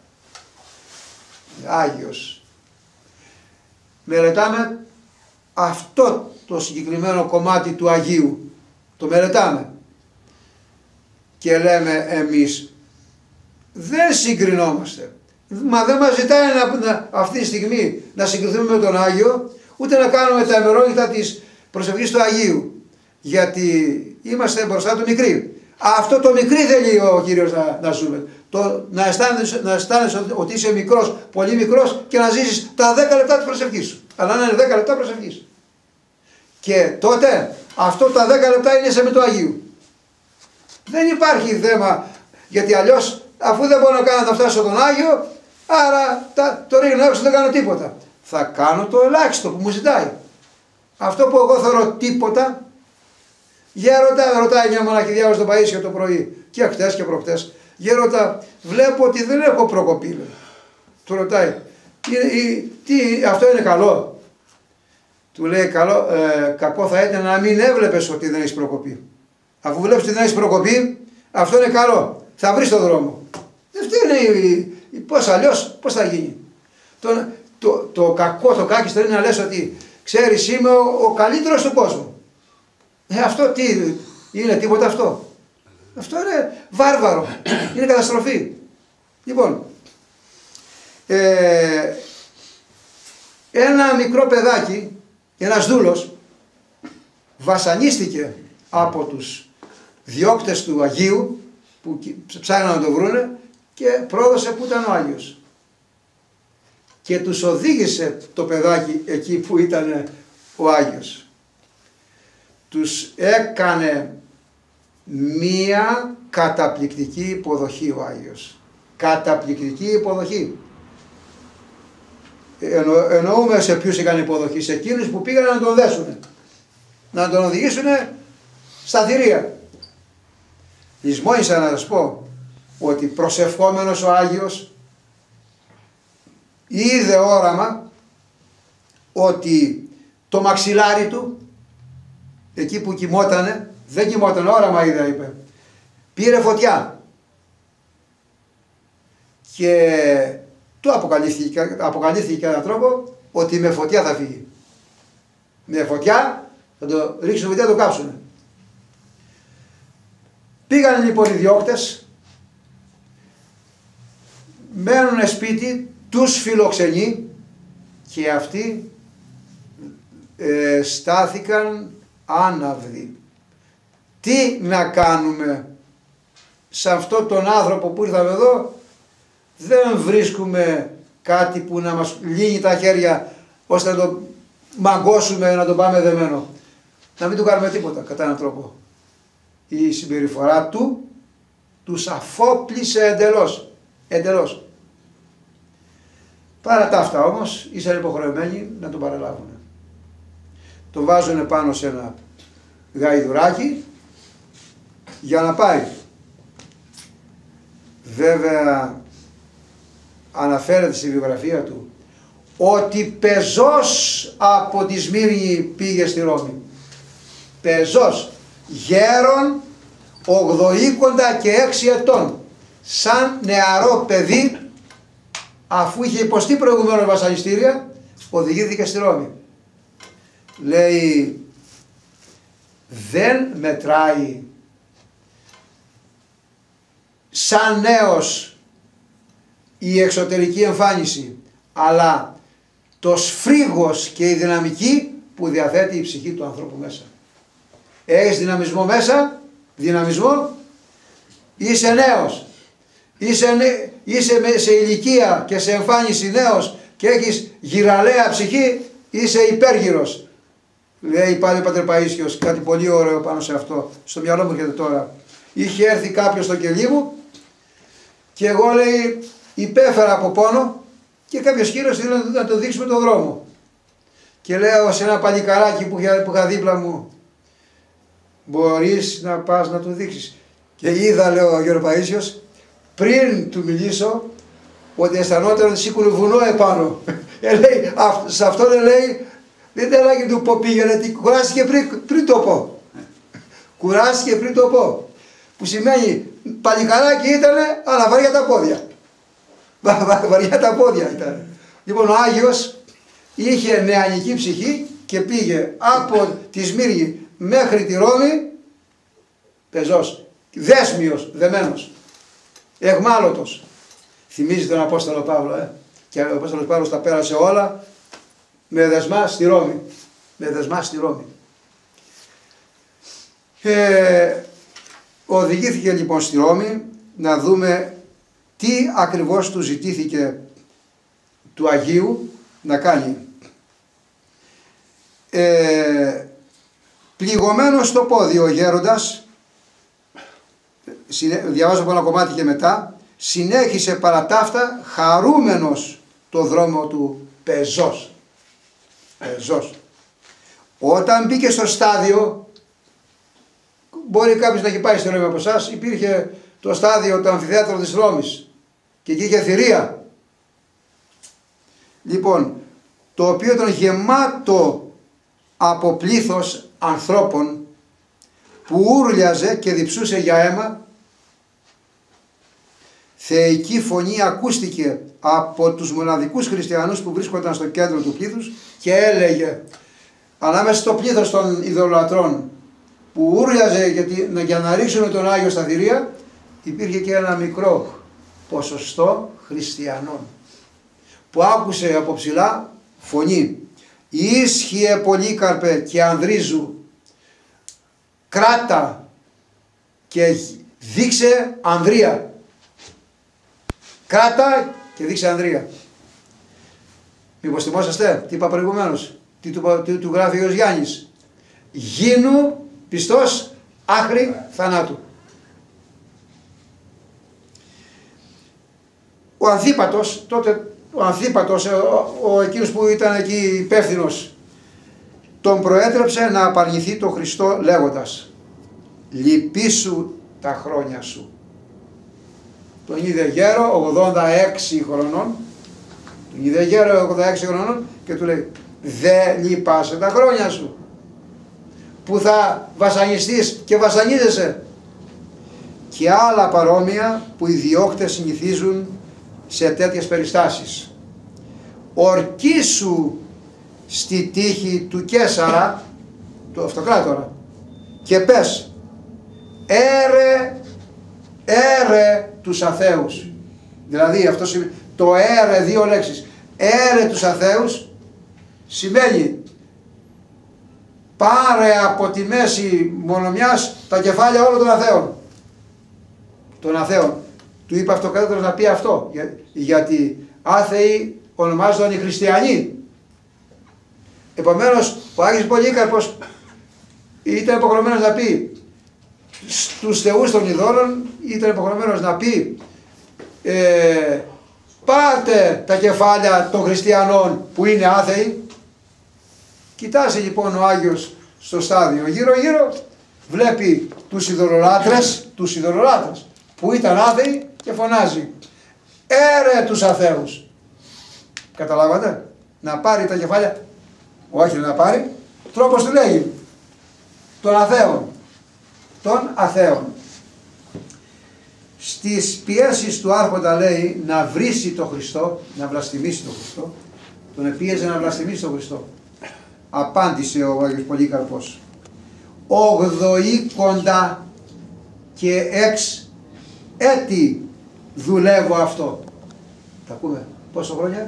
Άγιος. Μελετάμε αυτό το συγκεκριμένο κομμάτι του Αγίου. Το μελετάμε. Και λέμε εμείς, δεν συγκρινόμαστε. Μα δεν μας ζητάει αυτή τη στιγμή να συγκριθούμε με τον Άγιο, ούτε να κάνουμε τα ημερόνυχτα της προσευχής του Αγίου. Γιατί είμαστε μπροστά του μικροί. Αυτό το μικρή θέλει ο Κύριος να ζούμε. Να αισθάνεσαι ότι είσαι μικρός, πολύ μικρός, και να ζήσεις τα 10 λεπτά της προσευχής σου. Αλλά να είναι 10 λεπτά προσευχής. Και τότε αυτό τα 10 λεπτά είναι σε με το Αγίου. Δεν υπάρχει θέμα, γιατί αλλιώς αφού δεν μπορώ να φτάσω στον Άγιο, άρα το ρίχνω έξω, δεν κάνω τίποτα. Θα κάνω το ελάχιστο που μου ζητάει. Αυτό που εγώ θεωρώ τίποτα, ρωτάει μια μοναχή διάβαση στο Παΐσιο το πρωί, και χτες και προχτές, γέροντα, βλέπω ότι δεν έχω προκοπή, λέει. Του ρωτάει, αυτό είναι καλό? Του λέει, κακό θα ήταν να μην έβλεπες ότι δεν έχεις προκοπή. Αφού βλέπεις ότι δεν έχεις προκοπή, αυτό είναι καλό. Θα βρεις τον δρόμο. Αυτό είναι, αλλιώς πώς θα γίνει? Το κακό, το κάκιστο είναι να λες ότι ξέρεις, είμαι ο καλύτερος του κόσμου. Αυτό τι είναι, τίποτα αυτό? Αυτό είναι βάρβαρο, είναι καταστροφή. Λοιπόν, ένα μικρό παιδάκι, ένας δούλος, βασανίστηκε από τους διώκτες του Αγίου που ψάχναν να το βρούνε και πρόδωσε που ήταν ο Άγιος. Και τους οδήγησε το παιδάκι εκεί που ήταν ο Άγιος. Τους έκανε μία καταπληκτική υποδοχή ο Άγιος. Καταπληκτική υποδοχή. Εννοούμε σε ποιους έκανε υποδοχή? Σε εκείνους που πήγαν να τον δέσουν, να τον οδηγήσουν στα θηρία. Λησμόνησα να σας πω ότι προσευχόμενος ο Άγιος είδε όραμα ότι το μαξιλάρι του, εκεί που κοιμότανε, δεν κοιμότανε, όραμα είδα, είπε, πήρε φωτιά και του αποκαλύφθηκε και έναν τρόπο ότι με φωτιά θα φύγει. Με φωτιά θα το ρίξουν φωτιά, το κάψουνε. Πήγανε λοιπόν οι διώκτες, μένουν σπίτι, τους φιλοξενεί και αυτοί στάθηκαν άναυδοι. Τι να κάνουμε σε αυτόν τον άνθρωπο που ήρθαμε εδώ, δεν βρίσκουμε κάτι που να μας λύνει τα χέρια ώστε να το μαγκώσουμε, να το πάμε δεμένο. Να μην του κάνουμε τίποτα κατά έναν τρόπο. Η συμπεριφορά του τους αφόπλησε εντελώς. Παρά τα αυτά όμως ήσαν υποχρεωμένοι να τον παραλάβουν. Τον βάζουν πάνω σε ένα γαϊδουράκι για να πάει. Βέβαια αναφέρεται στη βιογραφία του ότι πεζός από τη Σμύρνη πήγε στη Ρώμη. Πεζός, γέρον 86 ετών, σαν νεαρό παιδί, αφού είχε υποστεί προηγουμένως βασανιστήρια, οδηγήθηκε στη Ρώμη. Λέει, δεν μετράει σαν νέος η εξωτερική εμφάνιση, αλλά το σφρίγος και η δυναμική που διαθέτει η ψυχή του ανθρώπου μέσα. Έχεις δυναμισμό μέσα, είσαι νέος, είσαι σε ηλικία και σε εμφάνιση νέος και έχεις γυραλαία ψυχή, είσαι υπέργυρος. Λέει πάλι ο Πατέρ Παΐσιος κάτι πολύ ωραίο πάνω σε αυτό, στο μυαλό μου έρχεται τώρα. Είχε έρθει κάποιος στο κελί μου και εγώ, λέει, υπέφερα από πόνο και κάποιος κύριος ήθελε να το δείξουμε τον δρόμο. Και λέω σε ένα παλικαράκι που είχα δίπλα μου, μπορείς να πας να του δείξεις? Και είδα, λέω ο Γιώργο Παΐσιος, πριν του μιλήσω, ότι αισθανόταν ότι σήκωνε βουνό επάνω. Λέει, σε αυτό λέει, δεν τέλα και του πω πήγαινε, κουράστηκε πριν το πω. Κουράστηκε πριν το πω. Που σημαίνει παλικαράκι ήτανε, αλλά βαριά τα πόδια. Βαριά τα πόδια ήταν. Λοιπόν, ο Άγιος είχε νεανική ψυχή και πήγε από τη Σμύρνη μέχρι τη Ρώμη πεζός, δέσμιος, δεμένος, εχμάλωτος. Θυμίζει τον Απόστολο Παύλο, και ο Απόστολος Παύλος τα πέρασε όλα με δεσμά στη Ρώμη. Οδηγήθηκε λοιπόν στη Ρώμη να δούμε τι ακριβώς του ζητήθηκε του Αγίου να κάνει. Πληγωμένος στο πόδι ο γέροντας, διαβάζω από ένα κομμάτι και μετά, συνέχισε παρά ταύτα χαρούμενος το δρόμο του πεζός. Όταν μπήκε στο στάδιο, μπορεί κάποιος να έχει πάει στη Ρώμη από εσάς, υπήρχε το στάδιο, το αμφιθέατρο της Ρώμης και εκεί είχε θηρία. Λοιπόν, το οποίο ήταν γεμάτο από πλήθος ανθρώπων που ούρλιαζε και διψούσε για αίμα. Θεϊκή φωνή ακούστηκε από τους μοναδικούς χριστιανούς που βρίσκονταν στο κέντρο του πλήθους και έλεγε, ανάμεσα στο πλήθος των ειδωλατρών που ούρλιαζε για να ρίξουν τον Άγιο στα θηρία, υπήρχε και ένα μικρό ποσοστό χριστιανών που άκουσε από ψηλά φωνή, ίσχυε Πολύκαρπε και Ανδρίζου, κράτα και δείξε Ανδρεία. Κράτα και δείξε Ανδρεία. Μήπως θυμόσαστε τι είπα προηγουμένως, τι του γράφει ο Γιάννης? Γίνου πιστός άχρη θανάτου. Ο Ανθίπατος, τότε ο Ανθίπατος, εκείνος που ήταν εκεί υπεύθυνος, τον προέτρεψε να απαρνηθεί τον Χριστό λέγοντας, λυπήσου τα χρόνια σου. Τον είδε γέρο 86 χρονών, και του λέει, δεν λυπάσαι τα χρόνια σου που θα βασανιστείς και βασανίζεσαι. Και άλλα παρόμοια που οι διώκτες συνηθίζουν σε τέτοιες περιστάσεις. Ορκίσου στη τύχη του Καίσαρα, του αυτοκράτορα, και πες, έρε τους αθέους. Δηλαδή αυτό το έρε, δύο λέξεις, έρε τους αθέους σημαίνει πάρε από τη μέση μονομιάς τα κεφάλια όλων των αθέων. Των αθέων. Του είπε αυτοκράτορας να πει αυτό, γιατί άθεοι ονομάζονταν οι χριστιανοί. Επομένως ο Άγιος Πολύκαρπος ήταν υποχρεωμένος να πει στους θεούς των ειδόλων, ήταν υποχρεωμένος να πει πάρτε τα κεφάλια των χριστιανών που είναι άθεοι. Κοιτάζει λοιπόν ο Άγιος στο στάδιο γύρω γύρω, βλέπει τους ειδωλολάτρες που ήταν άθεοι και φωνάζει έρε τους αθέους. Καταλάβατε, να πάρει τα κεφάλια, όχι να πάρει, τρόπος του λέγει, των αθέων. Στις πιέσεις του άρχοντα λέει να βρίσει τον Χριστό, να βλαστημίσει τον Χριστό, τον επίεζε να βλαστημίσει τον Χριστό. Απάντησε ο Άγιος Πολύκαρπος, 80 και 6 έτη δουλεύω αυτό. Τα πούμε, πόσο χρόνια?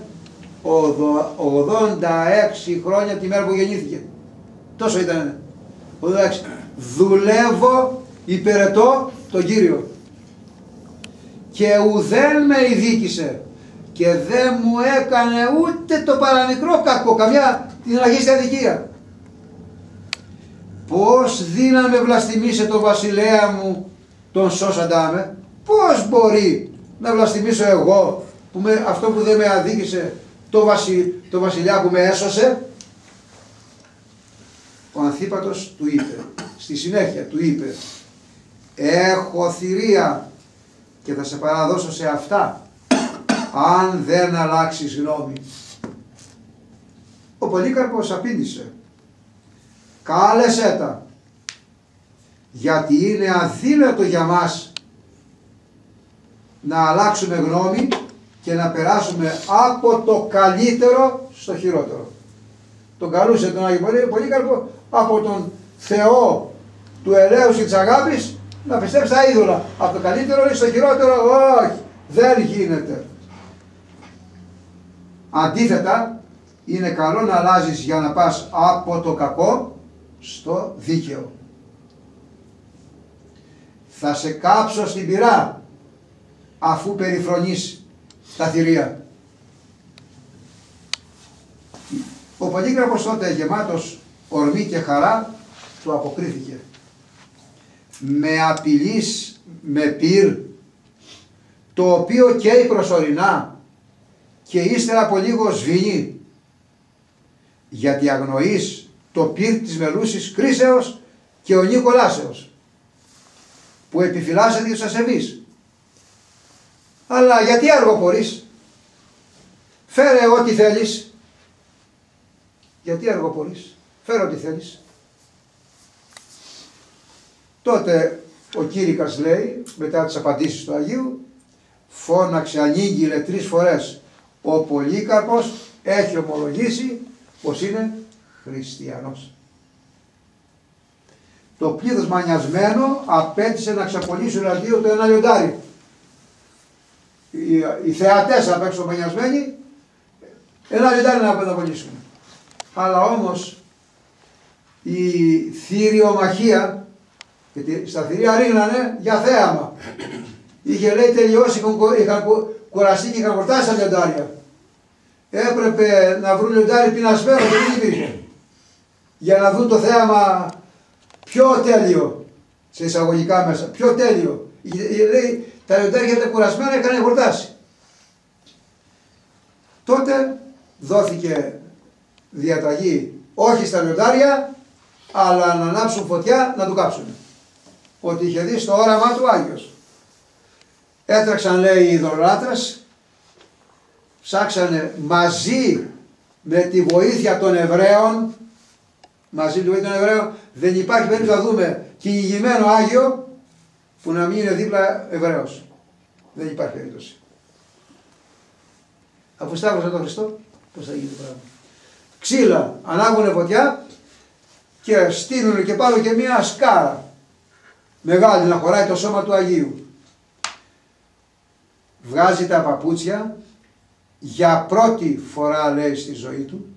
86 χρόνια τη μέρα που γεννήθηκε. Τόσο ήταν. 86. Δουλεύω, υπηρετώ τον Κύριο. Και ουδέν με ειδίκησε και δεν μου έκανε ούτε το παραμικρό κακό, καμιά την αγίστια αδικία. Πώς δύναμε βλαστημίσε τον βασιλέα μου τον σώσαντά με? Πώς μπορεί να βλαστημίσω εγώ αυτό που δεν με αδίκησε το βασιλιά που με έσωσε? Ο Ανθίπατος του είπε, στη συνέχεια του είπε, έχω θηρία και θα σε παραδώσω σε αυτά αν δεν αλλάξεις γνώμη. Ο Πολύκαρπος απήντησε, κάλεσέ τα, γιατί είναι αδύνατο για μας να αλλάξουμε γνώμη και να περάσουμε από το καλύτερο στο χειρότερο. Τον καλούσε τον Άγιο Πολύκαρπο από τον Θεό του ελέους και της αγάπης να πιστέψει τα είδωλα. Από το καλύτερο στο χειρότερο, όχι, δεν γίνεται. Αντίθετα, είναι καλό να αλλάζεις για να πας από το κακό στο δίκαιο. Θα σε κάψω στην πυρά αφού περιφρονείς τα θηρία. Ο Πολύκαρπος τότε γεμάτος ορμή και χαρά του αποκρίθηκε. Με απειλείς με πυρ, το οποίο καίει προσωρινά και ύστερα από λίγο σβήνει, γιατί αγνοείς το πυρ της μελούσης κρίσεως και ονή κολάσεως, που επιφυλάσσεται τους ασεβείς. Αλλά γιατί αργοπορείς? Φέρε ό,τι θέλεις. Γιατί αργοπορείς? Φέρε ό,τι θέλεις. Τότε ο Κήρυκας λέει, μετά τις απαντήσεις του Αγίου, φώναξε, ανήγγειλε 3 φορές, ο Πολύκαρπος έχει ομολογήσει πως είναι χριστιανός. Το πλήθος μανιασμένο απέτησε να ξαπολύσουν αντίο το ένα λιοντάρι. Οι θεατές απ' έξω μανιασμένοι, ένα λιοντάρι να απολύσουν. Αλλά όμως η θηριομαχία, γιατί στα θηρία ρίγνανε για θέαμα. Είχε λέει τελειώσει, είχαν κουραστεί και είχαν χορτάσει τα λιοντάρια. Έπρεπε να βρουν λιοντάρι πεινασμένο και δεν υπήρχε. Για να δουν το θέαμα πιο τέλειο, σε εισαγωγικά μέσα, πιο τέλειο. Λέει τα λιοντάρια ήταν κουρασμένα και είχαν χορτάσει. Τότε δόθηκε διαταγή όχι στα λιοντάρια, αλλά να ανάψουν φωτιά να του κάψουν. Ότι είχε δει στο όραμά του Άγιος. Έτρεξαν λέει οι ειδωλολάτρες, ψάξανε μαζί με τη βοήθεια των Εβραίων, μαζί με τη βοήθεια των Εβραίων, δεν υπάρχει περίπτωση να δούμε κυνηγημένο Άγιο που να μην είναι δίπλα Εβραίος. Δεν υπάρχει περίπτωση. Αφού σταύρωσε τον Χριστό, πώς θα γίνει το πράγμα. Ξύλα, ανάβουνε φωτιά και στείλουν και πάνω και μία σκάρα μεγάλη να χωράει το σώμα του Αγίου. Βγάζει τα παπούτσια για πρώτη φορά, λέει, στη ζωή του,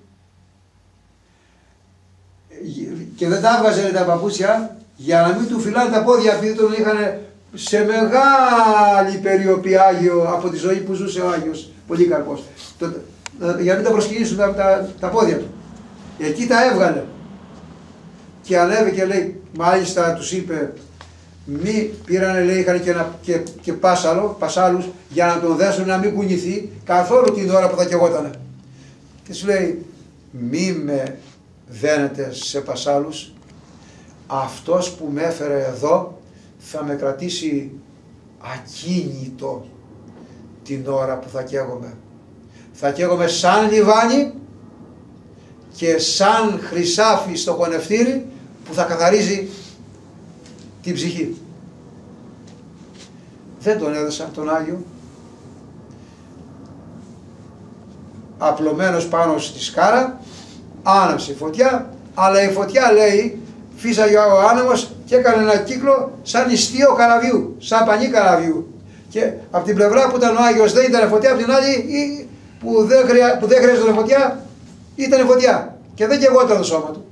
και δεν τα έβγαζε τα παπούτσια για να μην του φυλάνε τα πόδια, επειδή τον είχαν σε μεγάλη περιοπή Άγιο από τη ζωή που ζούσε ο Άγιος Πολύκαρπος, για να μην τα προσκυνήσουν τα πόδια του. Εκεί τα έβγαλε και ανέβηκε, λέει, μάλιστα τους είπε, μη πήρανε, λέει, είχαν και πασάλους για να τον δέσουν να μην κουνηθεί καθόλου την ώρα που θα καιγότανε. Και σου λέει, μη με δένετε σε πασάλους, αυτός που με έφερε εδώ θα με κρατήσει ακίνητο την ώρα που θα καίγομαι. Θα καίγομαι σαν λιβάνι και σαν χρυσάφι στο χωνευτήρι που θα καθαρίζει την ψυχή. Δεν τον έδεσαν τον Άγιο, απλωμένος πάνω στη σκάρα, άναψε φωτιά, αλλά η φωτιά, λέει, φύσαγε ο άνεμος και έκανε ένα κύκλο σαν ιστίο καραβιού, σαν πανί καραβιού. Και από την πλευρά που ήταν ο Άγιος δεν ήταν φωτιά, από την άλλη που δεν χρειάζεται φωτιά, ήταν φωτιά και δεν καιγόταν το σώμα του.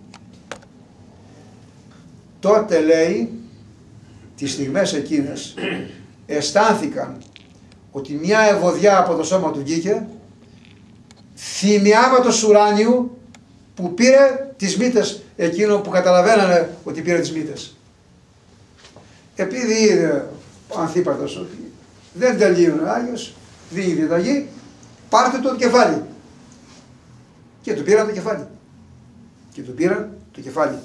Τότε, λέει, τις στιγμές εκείνες αισθάνθηκαν ότι μια ευωδιά από το σώμα του βγήκε, θυμιάματος ουράνιου που πήρε τις μύτες εκείνων που καταλαβαίνανε ότι πήρε τις μύτες. Επειδή είδε ο Ανθίπατος ότι δεν τελείωνε ο Άγιος, δίνει διαταγή, πάρτε το κεφάλι. Και του πήραν το κεφάλι. Και του πήραν το κεφάλι.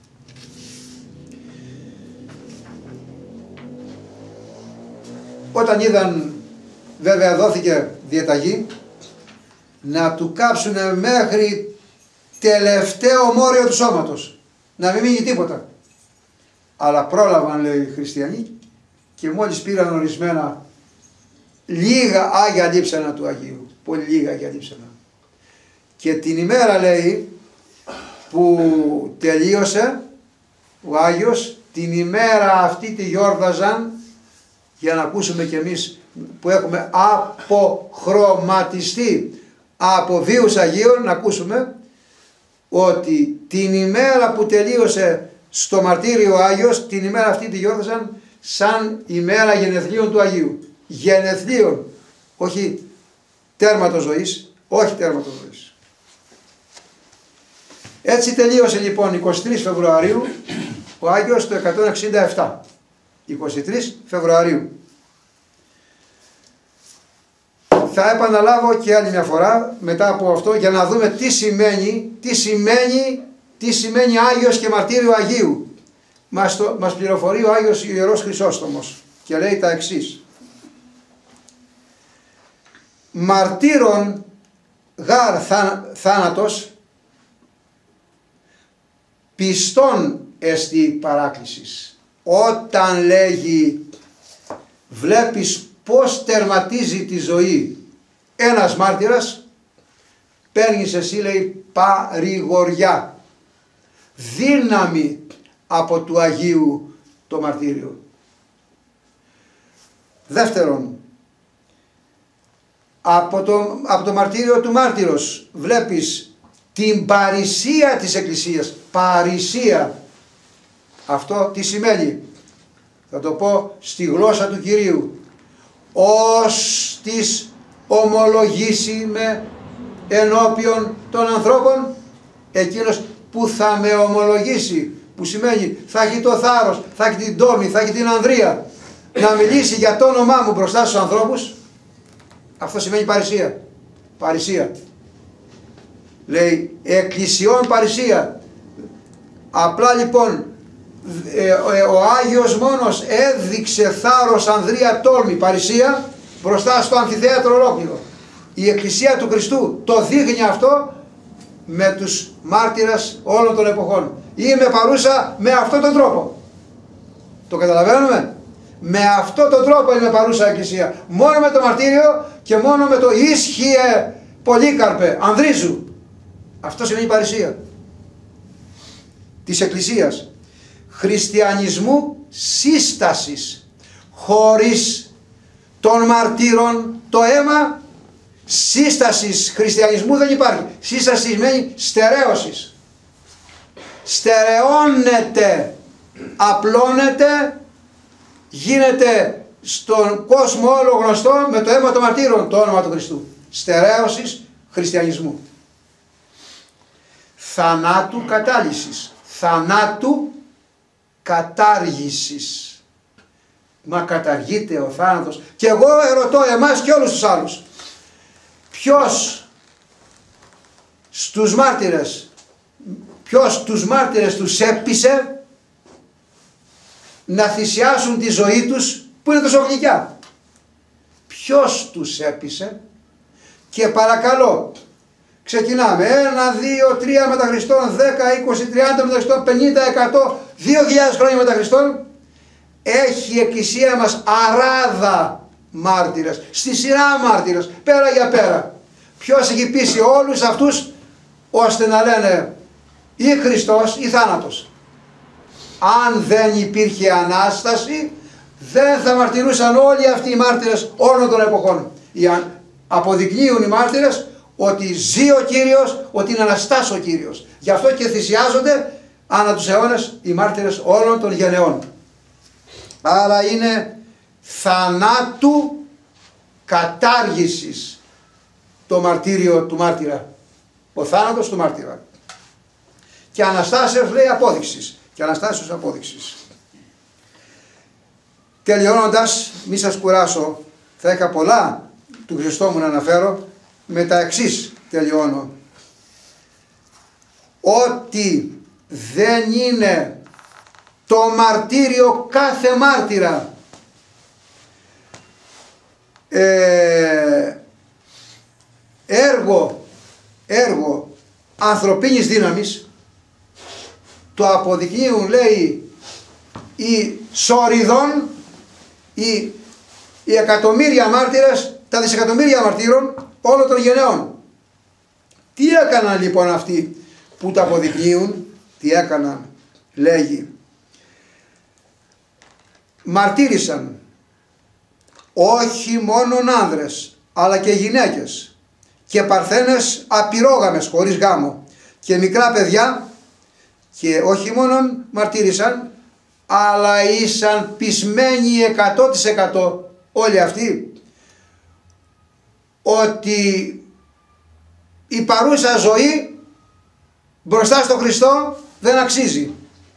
Όταν είδαν, βέβαια δόθηκε διαταγή να του κάψουν μέχρι τελευταίο μόριο του σώματος, να μην μείνει τίποτα. Αλλά πρόλαβαν, λέει, οι χριστιανοί και μόλις πήραν ορισμένα λίγα Άγια λείψανα του Αγίου, πολύ λίγα Άγια λείψανα. Και την ημέρα, λέει, που τελείωσε ο Άγιος, την ημέρα αυτή τη γιόρταζαν, για να ακούσουμε κι εμείς που έχουμε αποχρωματιστεί από βίους Αγίων, να ακούσουμε ότι την ημέρα που τελείωσε στο μαρτύριο ο Άγιος, την ημέρα αυτή τη γιόρταζαν σαν ημέρα γενεθλίων του Αγίου. Γενεθλίων, όχι τέρματος ζωής, όχι τέρματος ζωής. Έτσι τελείωσε, λοιπόν, 23 Φεβρουαρίου ο Άγιος το 167. 23 Φεβρουαρίου. Θα επαναλάβω και άλλη μια φορά μετά από αυτό για να δούμε τι σημαίνει Άγιος και μαρτύριο Αγίου. Μας πληροφορεί ο Άγιος Ιερός Χρυσόστομος και λέει τα εξής. Μαρτύρων γάρ θάνατος, πιστών εστι παράκλησης. Όταν λέγει, βλέπεις πώς τερματίζει τη ζωή ένας μάρτυρας, παίρνεις εσύ, λέει, παρηγοριά, δύναμη από του Αγίου το μαρτύριο. Δεύτερον, από το μαρτύριο του μάρτυρος βλέπεις την παρησία της Εκκλησίας. Παρησία. Αυτό τι σημαίνει? Θα το πω στη γλώσσα του Κυρίου. Ως της ομολογήσει με ενώπιον των ανθρώπων, εκείνος που θα με ομολογήσει, που σημαίνει θα έχει το θάρρος, θα έχει την τόλμη, θα έχει την ανδρεία να μιλήσει για το όνομά μου μπροστά στους ανθρώπους, αυτό σημαίνει παρησία. Παρησία. Λέει εκκλησιών παρησία. Απλά λοιπόν ο Άγιος μόνος έδειξε θάρρος, ανδρεία, τόλμη, παρησία μπροστά στο αμφιθέατρο ολόκληρο. Η Εκκλησία του Χριστού το δείχνει αυτό με τους μάρτυρες όλων των εποχών. Είμαι παρούσα με αυτόν τον τρόπο. Το καταλαβαίνουμε? Με αυτόν τον τρόπο είμαι παρούσα Εκκλησία. Μόνο με το μαρτύριο και μόνο με το ίσχυε Πολύκαρπε, Ανδρίζου. Αυτό σημαίνει παρησία της Εκκλησίας. Χριστιανισμού σύστασης. Χωρίς των μαρτύρων το αίμα, σύστασης χριστιανισμού δεν υπάρχει. Σύσταση σημαίνει στερέωσης. Στερεώνεται, απλώνεται, γίνεται στον κόσμο όλο γνωστό με το αίμα των μαρτύρων το όνομα του Χριστού. Στερέωσης χριστιανισμού. Θανάτου κατάλυσης. Θανάτου κατάργησης. Μα καταργείται ο θάνατος. Και εγώ ερωτώ εμάς και όλους τους άλλους. Ποιος τους μάρτυρες τους έπεισε να θυσιάσουν τη ζωή τους που είναι τόσο γλυκιά? Ποιος τους έπεισε? Και παρακαλώ, ξεκινάμε 1, 2, 3 μετά Χριστόν, 10, 20, 30 μετά Χριστόν, 50, 100, 2.000 χρόνια μετά Χριστόν. Έχει η Εκκλησία μας αράδα μάρτυρες, στη σειρά μάρτυρες, πέρα για πέρα. Ποιος έχει πείσει όλους αυτούς ώστε να λένε ή Χριστός ή θάνατος? Αν δεν υπήρχε Ανάσταση, δεν θα μαρτυρούσαν όλοι αυτοί οι μάρτυρες όλων των εποχών. Αποδεικνύουν οι μάρτυρες ότι ζει ο Κύριος, ότι είναι Αναστάς ο Κύριος. Γι' αυτό και θυσιάζονται ανά τους αιώνες οι μάρτυρες όλων των γενεών. Άρα είναι θανάτου κατάργησης το μαρτύριο του μάρτυρα. Ο θάνατος του μάρτυρα. Και Αναστάσεως λέει απόδειξης. Και Αναστάσεως απόδειξης. Τελειώνοντας, μη σας κουράσω, θα είχα πολλά του Χριστόμου να αναφέρω, με τα εξής τελειώνω. Ότι δεν είναι το μαρτύριο κάθε μάρτυρα έργο ανθρωπίνης δύναμης. Το αποδεικνύουν, λέει, οι σωριδών, οι εκατομμύρια μάρτυρες, τα δισεκατομμύρια μαρτύρων όλων των γενεών. Τι έκαναν λοιπόν αυτοί που τα αποδεικνύουν? Τι έκαναν? Λέγει, μαρτύρησαν όχι μόνον άνδρες αλλά και γυναίκες και παρθένες απειρόγαμες χωρίς γάμο και μικρά παιδιά, και όχι μόνον μαρτύρησαν αλλά ήσαν πεισμένοι 100% όλοι αυτοί ότι η παρούσα ζωή μπροστά στο Χριστό δεν αξίζει.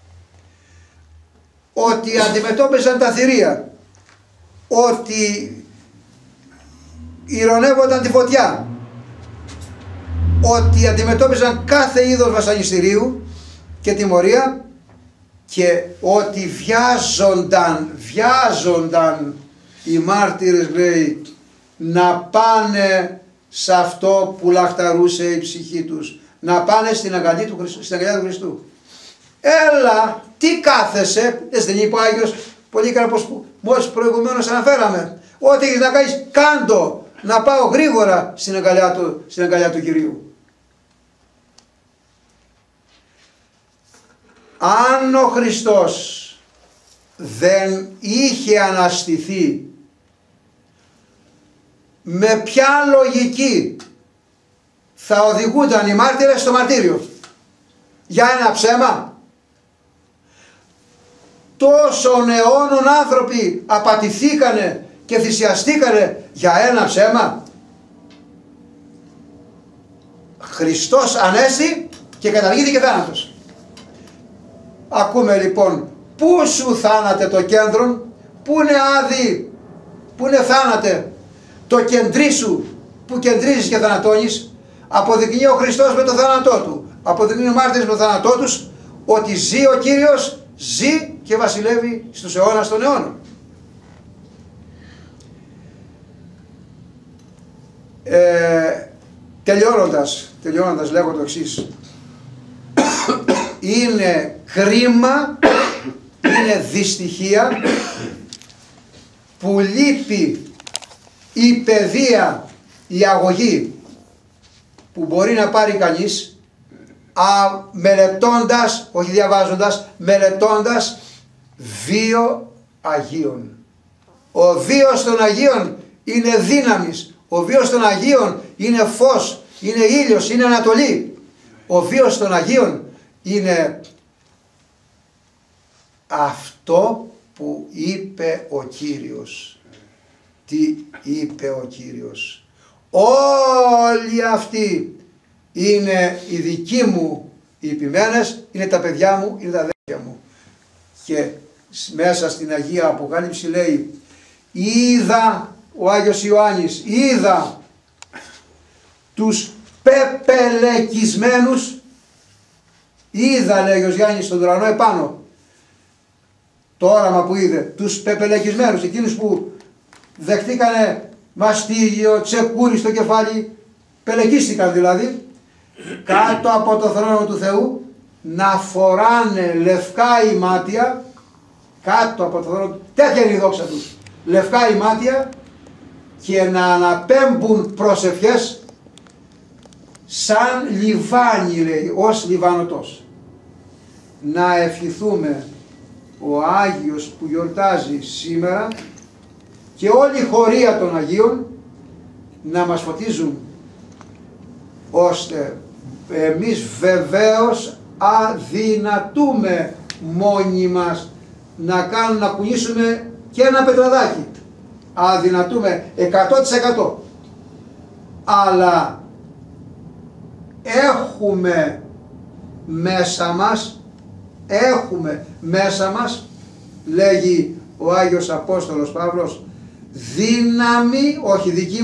Ότι αντιμετώπιζαν τα θηρία, ότι ειρωνεύονταν τη φωτιά, ότι αντιμετώπιζαν κάθε είδος βασανιστηρίου και τιμωρία και ότι βιάζονταν οι μάρτυρες, λέει, να πάνε σε αυτό που λαχταρούσε η ψυχή τους, να πάνε στην αγκαλιά του Χριστού. Έλα, τι κάθεσαι, δεν είπε ο Άγιος Πολύκαρπος που μόλις προηγουμένως αναφέραμε? Ό,τι έχεις να κάνεις, κάντο, να πάω γρήγορα στην αγκαλιά του Κυρίου. Αν ο Χριστός δεν είχε αναστηθεί, με ποια λογική θα οδηγούνταν οι μάρτυρες στο μαρτύριο? Για ένα ψέμα? Τόσων αιώνων άνθρωποι απατηθήκανε και θυσιαστήκανε για ένα ψέμα? Χριστός ανέστη και καταργήθηκε θάνατος. Ακούμε λοιπόν, πού σου θάνατε το κέντρο, πού είναι άδει, πού είναι θάνατε το κεντρί σου που κεντρίζεις και θανατώνεις? Αποδεικνύει ο Χριστός με το θάνατό του, αποδεικνύει ο μάρτυρες με το θάνατό τους ότι ζει ο Κύριος, ζει και βασιλεύει στους αιώνας των αιώνων. τελειώνοντας λέγω το εξής. Είναι κρίμα, είναι δυστυχία που λείπει η παιδεία, η αγωγή που μπορεί να πάρει κανείς μελετώντας, όχι διαβάζοντας, μελετώντας βίο Αγίων. Ο βίος των Αγίων είναι δύναμης, ο βίος των Αγίων είναι φως, είναι ήλιος, είναι ανατολή. Ο βίος των Αγίων είναι αυτό που είπε ο Κύριος. Τι είπε ο Κύριος? Όλοι αυτοί είναι οι δικοί μου οι ποιμένες, είναι τα παιδιά μου, είναι τα αδέρφια μου. Και μέσα στην Αγία Αποκάλυψη λέει, είδα, ο Άγιος Ιωάννης, είδα τους πεπελεκισμένους, είδα, λέει ο Γιάννης, στον ουρανό επάνω, το όραμα που είδε, τους πεπελεκισμένους, εκείνους που δεχτήκανε μαστίγιο, τσεκούρι στο κεφάλι, πελεκίστηκαν δηλαδή, κάτω από το θρόνο του Θεού, να φοράνε λευκά ημάτια, κάτω από το θρόνο του, τέτοια είναι η δόξα τους, λευκά ημάτια, και να αναπέμπουν προσευχές σαν λιβάνι, λέει, ως λιβανωτός. Να ευχηθούμε ο Άγιος που γιορτάζει σήμερα και όλη η χωρία των Αγίων να μας φωτίζουν, ώστε εμείς βεβαίως αδυνατούμε μόνοι μας να κουνήσουμε και ένα πετραδάκι. Αδυνατούμε 100%. Αλλά έχουμε μέσα μας, λέγει ο Άγιος Απόστολος Παύλος, δύναμη, όχι δική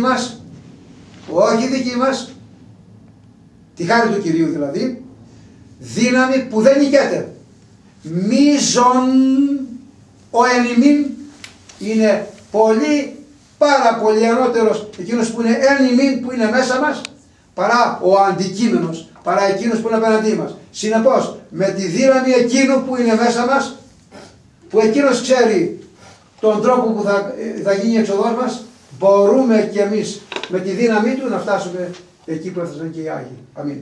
μας, τη χάρη του Κυρίου δηλαδή, δύναμη που δεν νικέται. Μίζων ο εν είναι πάρα πολύ ανώτερος εκείνος που είναι εν που είναι μέσα μας, παρά ο αντικείμενος, παρά εκείνος που είναι απέναντί μας. Συνεπώς, με τη δύναμη εκείνου που είναι μέσα μας, που εκείνος ξέρει τον τρόπο που θα γίνει η εξοδός μας, μπορούμε και εμείς με τη δύναμή του να φτάσουμε εκεί που έφτασαν και οι Άγιοι. Αμήν.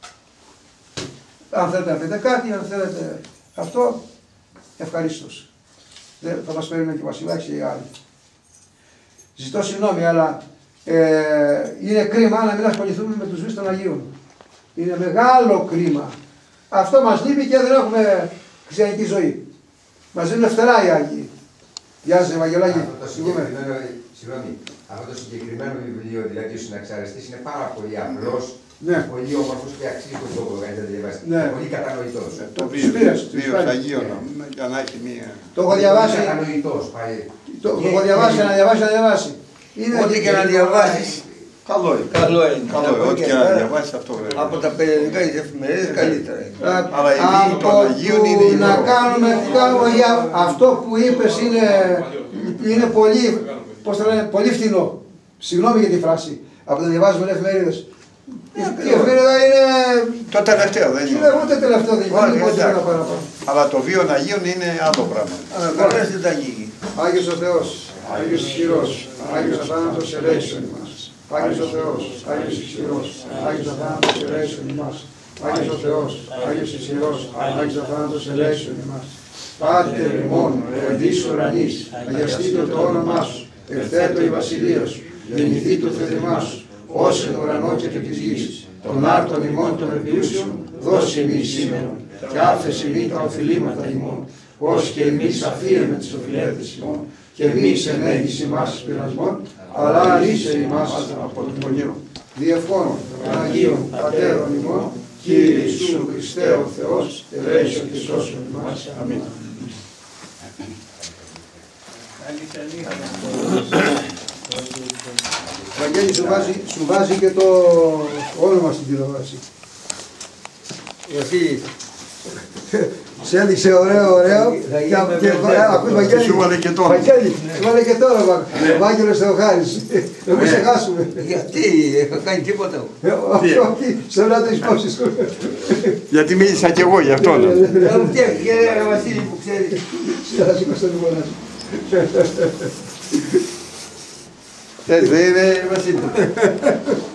Αν θέλετε να πείτε κάτι, αν θέλετε αυτό, ευχαρίστως. Θα μας περιμένει και ο Βασιλάκης και οι άλλοι. Ζητώ συγγνώμη, αλλά είναι κρίμα να μην ασχοληθούμε με τους βίους των Αγίων. Είναι μεγάλο κρίμα. Αυτό μας λείπει και δεν έχουμε χριστιανική ζωή. Μας δίνουν φτερά οι Άγιοι. Γεια σας, Ευαγγελάκη. Συγγνώμη, αυτό το συγκεκριμένο βιβλίο, δηλαδή ο Συναξαριστής, είναι πάρα πολύ απλός, ναι, πολύ όμορφος και αξίζει τον τόπο να το διαβάσει. Ναι. Πολύ κατανοητός. Το βίος Αγίων, για να έχει μία... Το έχω διαβάσει. Κατανοητός, πάλι. Το έχω διαβάσει, να διαβάσει. Ό,τι και να διαβάσεις, Καλό είναι. καλό είναι. Ό,τι και να διαβάσεις αυτό βέβαια. Από τα περιοδικά ή εφημερίδες καλύτερα είναι. Αλλά η βίη των Αγίων είναι η να κάνουμε αυτό που είπες είναι πολύ, πώς το λένε, πολύ φτηνό. Συγγνώμη για τη φράση. Από τα διαβάζουμε εφημερίδες. Η εφημερίδα είναι... Το τελευταίο δεν είναι. Ούτε τελευταίο δεν είναι. Αλλά το βίο των Αγίων είναι άλλο πράγμα. Καλές δεν τα γίγει. Άγιος ο Θεός, Άγιος ισχυρός, Άγιος αθάνατος ελέησον ημάς. Άγιος ο Θεός, Άγιος ισχυρός, Άγιος αθάνατος ελέησον ημάς. Άγιος ο Θεός, Άγιος ισχυρός, Άγιος αθάνατος ελέησον ημάς. Πάτερ ημών, εις ουρανής, αγιαστήτω το όνομά σου, ευθέτω η βασιλεία σου, γεννηθήτω το θέλημά σου, ως εν ουρανό και επί της γης. Των άρτων ημών των επιούσιων, δώσει ημείς σήμερον, και άφεση ημί τα οφειλήματα ημών, ως και εμείς αφίεμε τις οφειλέτες ημών, και εμείς ενέγεις ημάς εις πειρασμών, αλλά ρίσε ημάς από τον πονιό. Διευχών των Αγίων Πατέρων ημών, Κύριε Ιησού Χριστέ ο Θεός, ελέησον και σώσον ημάς. Αμήν. Βαγγέλη, σου βάζει και το όνομα στην τηλεόραση. Βασίλη, Σε έδειξε ωραίο. Και ακούς Βαγγέλη. Σου βάλε και τώρα. Βαγγέλη, σου βάλε και τώρα. Ο Άγγελος Θεοχάρης. Εμείς σε χάσουμε. Γιατί, έχω κάνει τίποτα. Όχι, σε να το υπόψεις. Γιατί μίλησα κι εγώ γι' αυτό. Δεν μου φτιάξει και ένα Βασίλη που ξέρει. Θα σηκώσω το λιμονά σου. Έτσι δεν είναι Βασίλη.